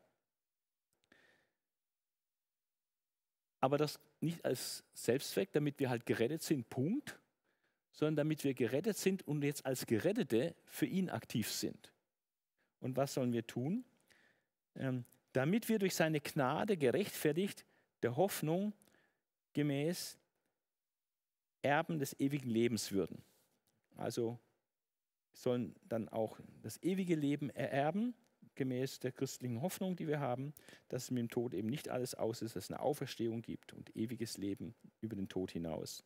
Aber das nicht als Selbstzweck, damit wir halt gerettet sind, Punkt, sondern damit wir gerettet sind und jetzt als Gerettete für ihn aktiv sind. Und was sollen wir tun? Damit wir durch seine Gnade gerechtfertigt der Hoffnung gemäß Erben des ewigen Lebens würden. Also sollen dann auch das ewige Leben ererben, gemäß der christlichen Hoffnung, die wir haben, dass es mit dem Tod eben nicht alles aus ist, dass es eine Auferstehung gibt und ewiges Leben über den Tod hinaus.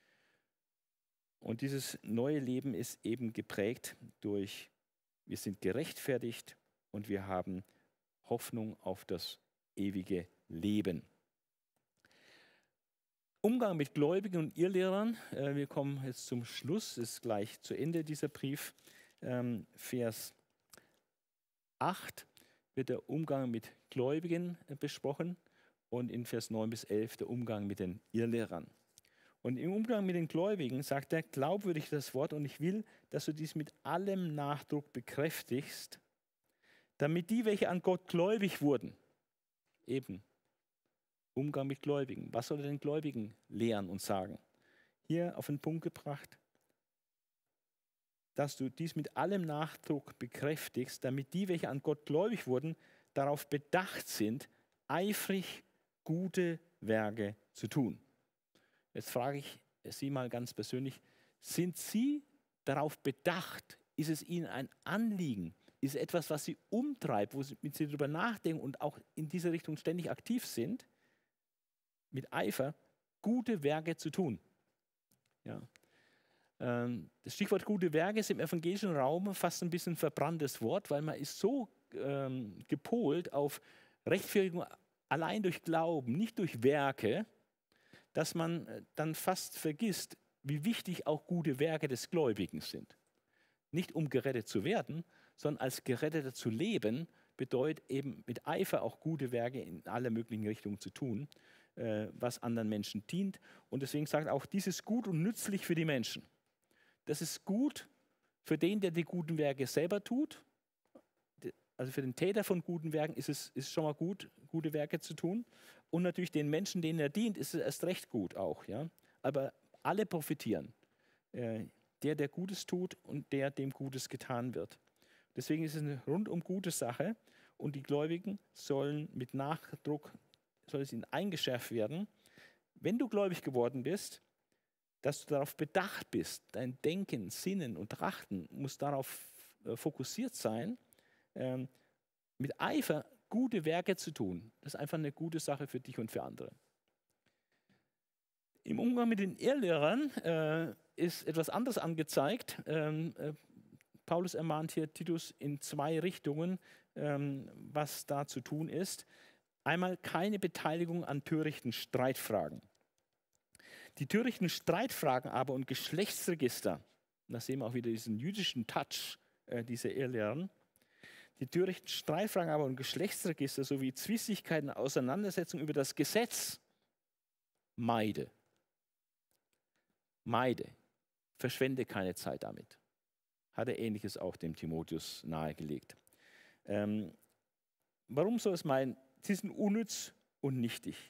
Und dieses neue Leben ist eben geprägt durch, wir sind gerechtfertigt und wir haben Hoffnung auf das ewige Leben. Umgang mit Gläubigen und Irrlehrern, wir kommen jetzt zum Schluss, ist gleich zu Ende dieser Brief, Vers 8 wird der Umgang mit Gläubigen besprochen und in Vers 9 bis 11 der Umgang mit den Irrlehrern. Und im Umgang mit den Gläubigen sagt er, glaubwürdig das Wort und ich will, dass du dies mit allem Nachdruck bekräftigst, damit die, welche an Gott gläubig wurden, eben Umgang mit Gläubigen. Was soll er den Gläubigen lehren und sagen? Hier auf den Punkt gebracht, dass du dies mit allem Nachdruck bekräftigst, damit die, welche an Gott gläubig wurden, darauf bedacht sind, eifrig gute Werke zu tun. Jetzt frage ich Sie mal ganz persönlich, sind Sie darauf bedacht? Ist es Ihnen ein Anliegen? Ist es etwas, was Sie umtreibt, womit Sie darüber nachdenken und auch in diese Richtung ständig aktiv sind, mit Eifer gute Werke zu tun? Ja. Das Stichwort gute Werke ist im evangelischen Raum fast ein bisschen ein verbranntes Wort, weil man ist so gepolt auf Rechtfertigung allein durch Glauben, nicht durch Werke, dass man dann fast vergisst, wie wichtig auch gute Werke des Gläubigen sind. Nicht um gerettet zu werden, sondern als Geretteter zu leben, bedeutet eben mit Eifer auch gute Werke in alle möglichen Richtungen zu tun, was anderen Menschen dient. Und deswegen sagt auch, dies ist gut und nützlich für die Menschen. Das ist gut für den, der die guten Werke selber tut. Also für den Täter von guten Werken ist es schon mal gut, gute Werke zu tun. Und natürlich den Menschen, denen er dient, ist es erst recht gut auch. Ja? Aber alle profitieren. Der Gutes tut und dem Gutes getan wird. Deswegen ist es eine rundum gute Sache. Und die Gläubigen sollen mit Nachdruck, soll es ihnen eingeschärft werden, wenn du gläubig geworden bist, dass du darauf bedacht bist, dein Denken, Sinnen und Trachten muss darauf fokussiert sein, mit Eifer gute Werke zu tun. Das ist einfach eine gute Sache für dich und für andere. Im Umgang mit den Irrlehrern ist etwas anderes angezeigt. Paulus ermahnt hier Titus in zwei Richtungen, was da zu tun ist. Einmal keine Beteiligung an törichten Streitfragen. Die törichten Streitfragen aber und Geschlechtsregister, da sehen wir auch wieder diesen jüdischen Touch dieser Irrlehren, die törichten Streitfragen aber und Geschlechtsregister sowie Zwistigkeiten, Auseinandersetzungen über das Gesetz meide. Meide. Verschwende keine Zeit damit. Hat er Ähnliches auch dem Timotheus nahegelegt. Warum soll es meinen? Sie sind unnütz und nichtig.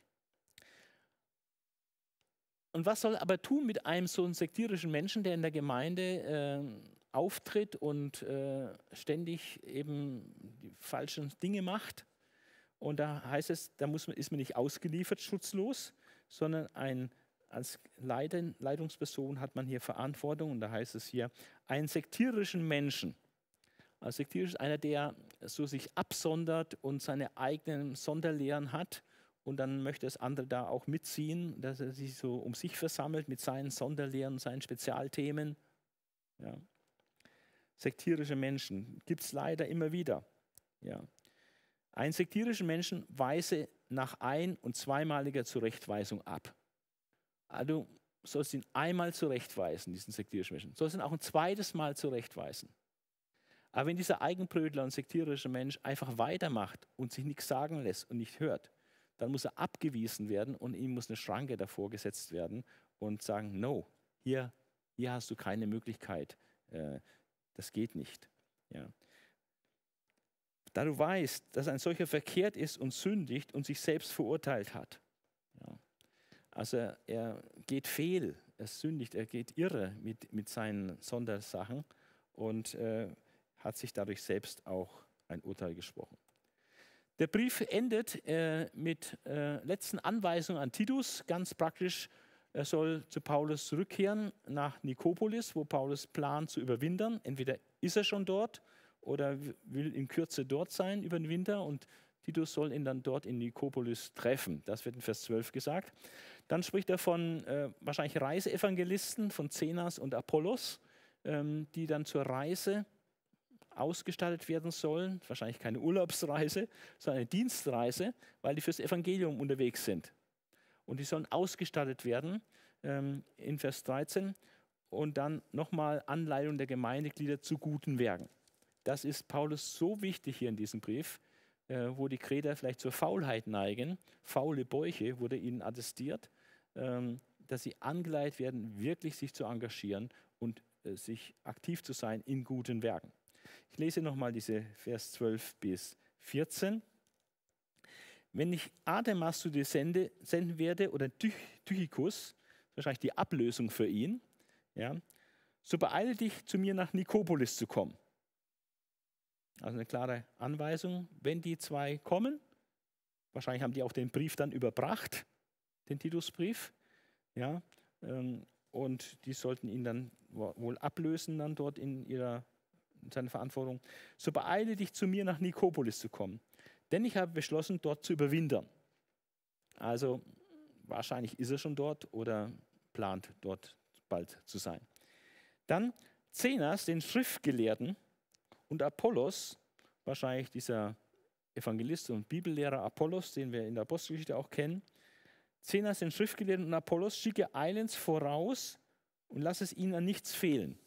Und was soll aber tun mit einem so einen sektierischen Menschen, der in der Gemeinde auftritt und ständig eben die falschen Dinge macht? Und da heißt es, ist man nicht ausgeliefert, schutzlos, sondern als Leitungsperson hat man hier Verantwortung. Und da heißt es hier, einen sektierischen Menschen. Also sektierisch ist einer, der so sich absondert und seine eigenen Sonderlehren hat. Und dann möchte das andere da auch mitziehen, dass er sich so um sich versammelt mit seinen Sonderlehren, seinen Spezialthemen. Ja. Sektierische Menschen gibt es leider immer wieder. Ja. Einen sektierischen Menschen weise nach ein- und zweimaliger Zurechtweisung ab. Also du sollst ihn einmal zurechtweisen, diesen sektierischen Menschen. Du sollst ihn auch ein zweites Mal zurechtweisen. Aber wenn dieser Eigenbrötler und sektierische Mensch einfach weitermacht und sich nichts sagen lässt und nicht hört, dann muss er abgewiesen werden und ihm muss eine Schranke davor gesetzt werden und sagen, no, hier hast du keine Möglichkeit, das geht nicht. Ja. Da du weißt, dass ein solcher verkehrt ist und sündigt und sich selbst verurteilt hat. Ja. Also er geht fehl, er sündigt, er geht irre mit seinen Sondersachen und hat sich dadurch selbst auch ein Urteil gesprochen. Der Brief endet mit letzten Anweisungen an Titus, ganz praktisch. Er soll zu Paulus zurückkehren nach Nikopolis, wo Paulus plant zu überwintern. Entweder ist er schon dort oder will in Kürze dort sein über den Winter und Titus soll ihn dann dort in Nikopolis treffen. Das wird in Vers 12 gesagt. Dann spricht er von wahrscheinlich Reiseevangelisten, von Zenas und Apollos, die dann zur Reise ausgestattet werden sollen. Wahrscheinlich keine Urlaubsreise, sondern eine Dienstreise, weil die fürs Evangelium unterwegs sind. Und die sollen ausgestattet werden in Vers 13 und dann nochmal Anleitung der Gemeindeglieder zu guten Werken. Das ist Paulus so wichtig hier in diesem Brief, wo die Kreter vielleicht zur Faulheit neigen, faule Bäuche wurde ihnen attestiert, dass sie angeleitet werden, wirklich sich zu engagieren und sich aktiv zu sein in guten Werken. Ich lese nochmal diese Vers 12 bis 14. Wenn ich Artemas zu dir senden werde oder Tychicus, wahrscheinlich die Ablösung für ihn, ja, so beeile dich, zu mir nach Nikopolis zu kommen. Also eine klare Anweisung, wenn die zwei kommen, Wahrscheinlich haben die auch den Brief dann überbracht, den Titusbrief. Ja, und die sollten ihn dann wohl ablösen, dann dort in seiner Verantwortung. So beeile dich zu mir nach Nikopolis zu kommen, denn ich habe beschlossen, dort zu überwintern. Also wahrscheinlich ist er schon dort oder plant dort bald zu sein. Dann Zenas, den Schriftgelehrten, und Apollos, wahrscheinlich dieser Evangelist und Bibellehrer Apollos, den wir in der Apostelgeschichte auch kennen. Zenas, den Schriftgelehrten, und Apollos schicke eilends voraus und lass es ihnen an nichts fehlen.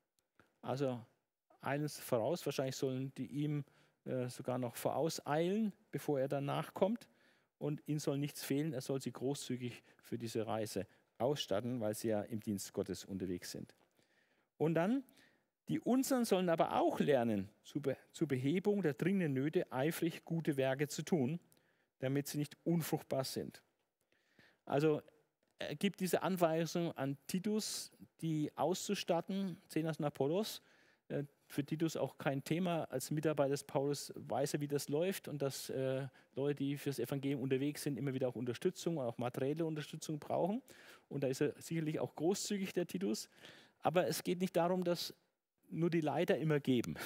Also eilends voraus, wahrscheinlich sollen die ihm sogar noch vorauseilen, bevor er danach kommt. Und ihnen soll nichts fehlen, er soll sie großzügig für diese Reise ausstatten, weil sie ja im Dienst Gottes unterwegs sind. Und dann, die Unseren sollen aber auch lernen, zur Behebung der dringenden Nöte eifrig gute Werke zu tun, damit sie nicht unfruchtbar sind. Also er gibt diese Anweisung an Titus, die auszustatten, Zenas und Apollos. Für Titus auch kein Thema. Als Mitarbeiter des Paulus weiß er, wie das läuft und dass Leute, die fürs Evangelium unterwegs sind, immer wieder auch Unterstützung, auch materielle Unterstützung brauchen. Und da ist er sicherlich auch großzügig, der Titus. Aber es geht nicht darum, dass nur die Leiter immer geben.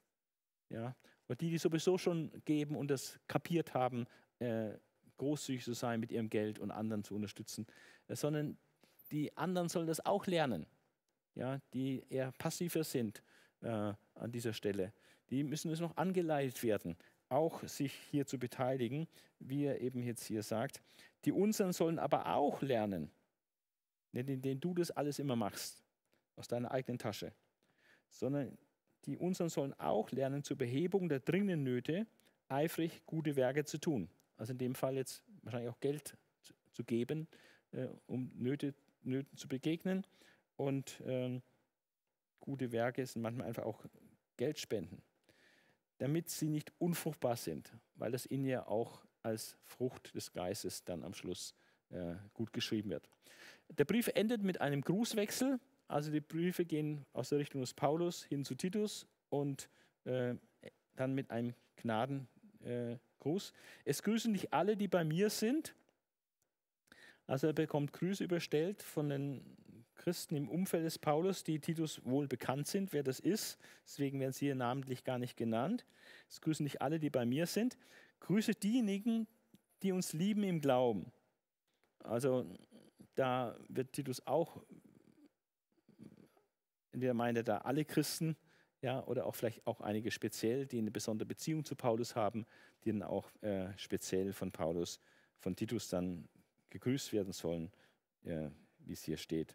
Ja? Und die sowieso schon geben und das kapiert haben, großzügig zu sein mit ihrem Geld und anderen zu unterstützen, sondern die anderen sollen das auch lernen, ja? Die eher passiver sind an dieser Stelle. Die müssen es noch angeleitet werden, auch sich hier zu beteiligen, wie er eben jetzt hier sagt. Die Unseren sollen aber auch lernen, nicht indem du das alles immer machst, aus deiner eigenen Tasche, sondern die Unseren sollen auch lernen, zur Behebung der dringenden Nöte eifrig gute Werke zu tun. Also in dem Fall jetzt wahrscheinlich auch Geld zu geben, um Nöten zu begegnen. Und gute Werke sind manchmal einfach auch Geldspenden, damit sie nicht unfruchtbar sind, weil das ihnen ja auch als Frucht des Geistes dann am Schluss gut geschrieben wird. Der Brief endet mit einem Grußwechsel. Also die Briefe gehen aus der Richtung des Paulus hin zu Titus und dann mit einem Gnadengruß. Es grüßen dich alle, die bei mir sind. Also er bekommt Grüße überstellt von den Christen im Umfeld des Paulus, die Titus wohl bekannt sind, wer das ist. Deswegen werden sie hier namentlich gar nicht genannt. Es grüßen dich alle, die bei mir sind. Grüße diejenigen, die uns lieben im Glauben. Also da wird Titus auch, entweder meint er da alle Christen, ja, oder auch vielleicht auch einige speziell, die eine besondere Beziehung zu Paulus haben, die dann auch speziell von Paulus, von Titus dann gegrüßt werden sollen, wie es hier steht.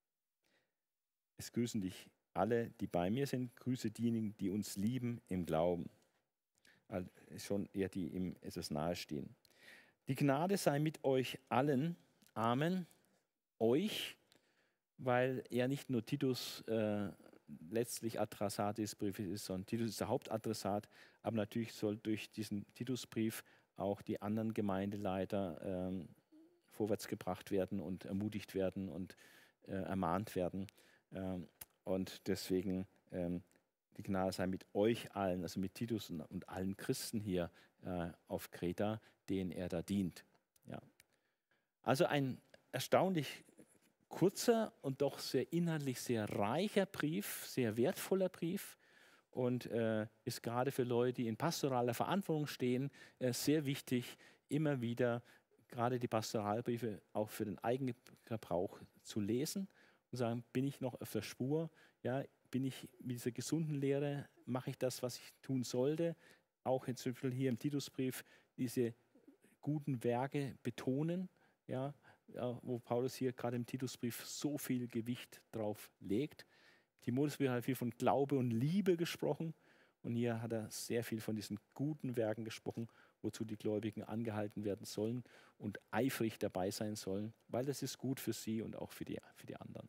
Es grüßen dich alle, die bei mir sind, grüße diejenigen, die uns lieben im Glauben. Also schon eher die ihm etwas nahestehen. Die Gnade sei mit euch allen. Amen. Euch, weil er nicht nur Titus letztlich Adressat des Briefes ist, sondern Titus ist der Hauptadressat, aber natürlich soll durch diesen Titusbrief auch die anderen Gemeindeleiter vorwärts gebracht werden und ermutigt werden und ermahnt werden. Und deswegen die Gnade sei mit euch allen, also mit Titus und allen Christen hier auf Kreta, denen er da dient. Ja. Also ein erstaunlich kurzer und doch sehr inhaltlich sehr reicher Brief, sehr wertvoller Brief und ist gerade für Leute, die in pastoraler Verantwortung stehen, sehr wichtig, immer wieder gerade die Pastoralbriefe auch für den eigenen Gebrauch zu lesen und sagen, bin ich noch auf der Spur? Ja, bin ich mit dieser gesunden Lehre, mache ich das, was ich tun sollte? Auch zum Beispiel hier im Titusbrief diese guten Werke betonen, ja, wo Paulus hier gerade im Titusbrief so viel Gewicht drauf legt. Timotheusbrief hat viel von Glaube und Liebe gesprochen und hier hat er sehr viel von diesen guten Werken gesprochen, wozu die Gläubigen angehalten werden sollen und eifrig dabei sein sollen, weil das ist gut für sie und auch für die anderen.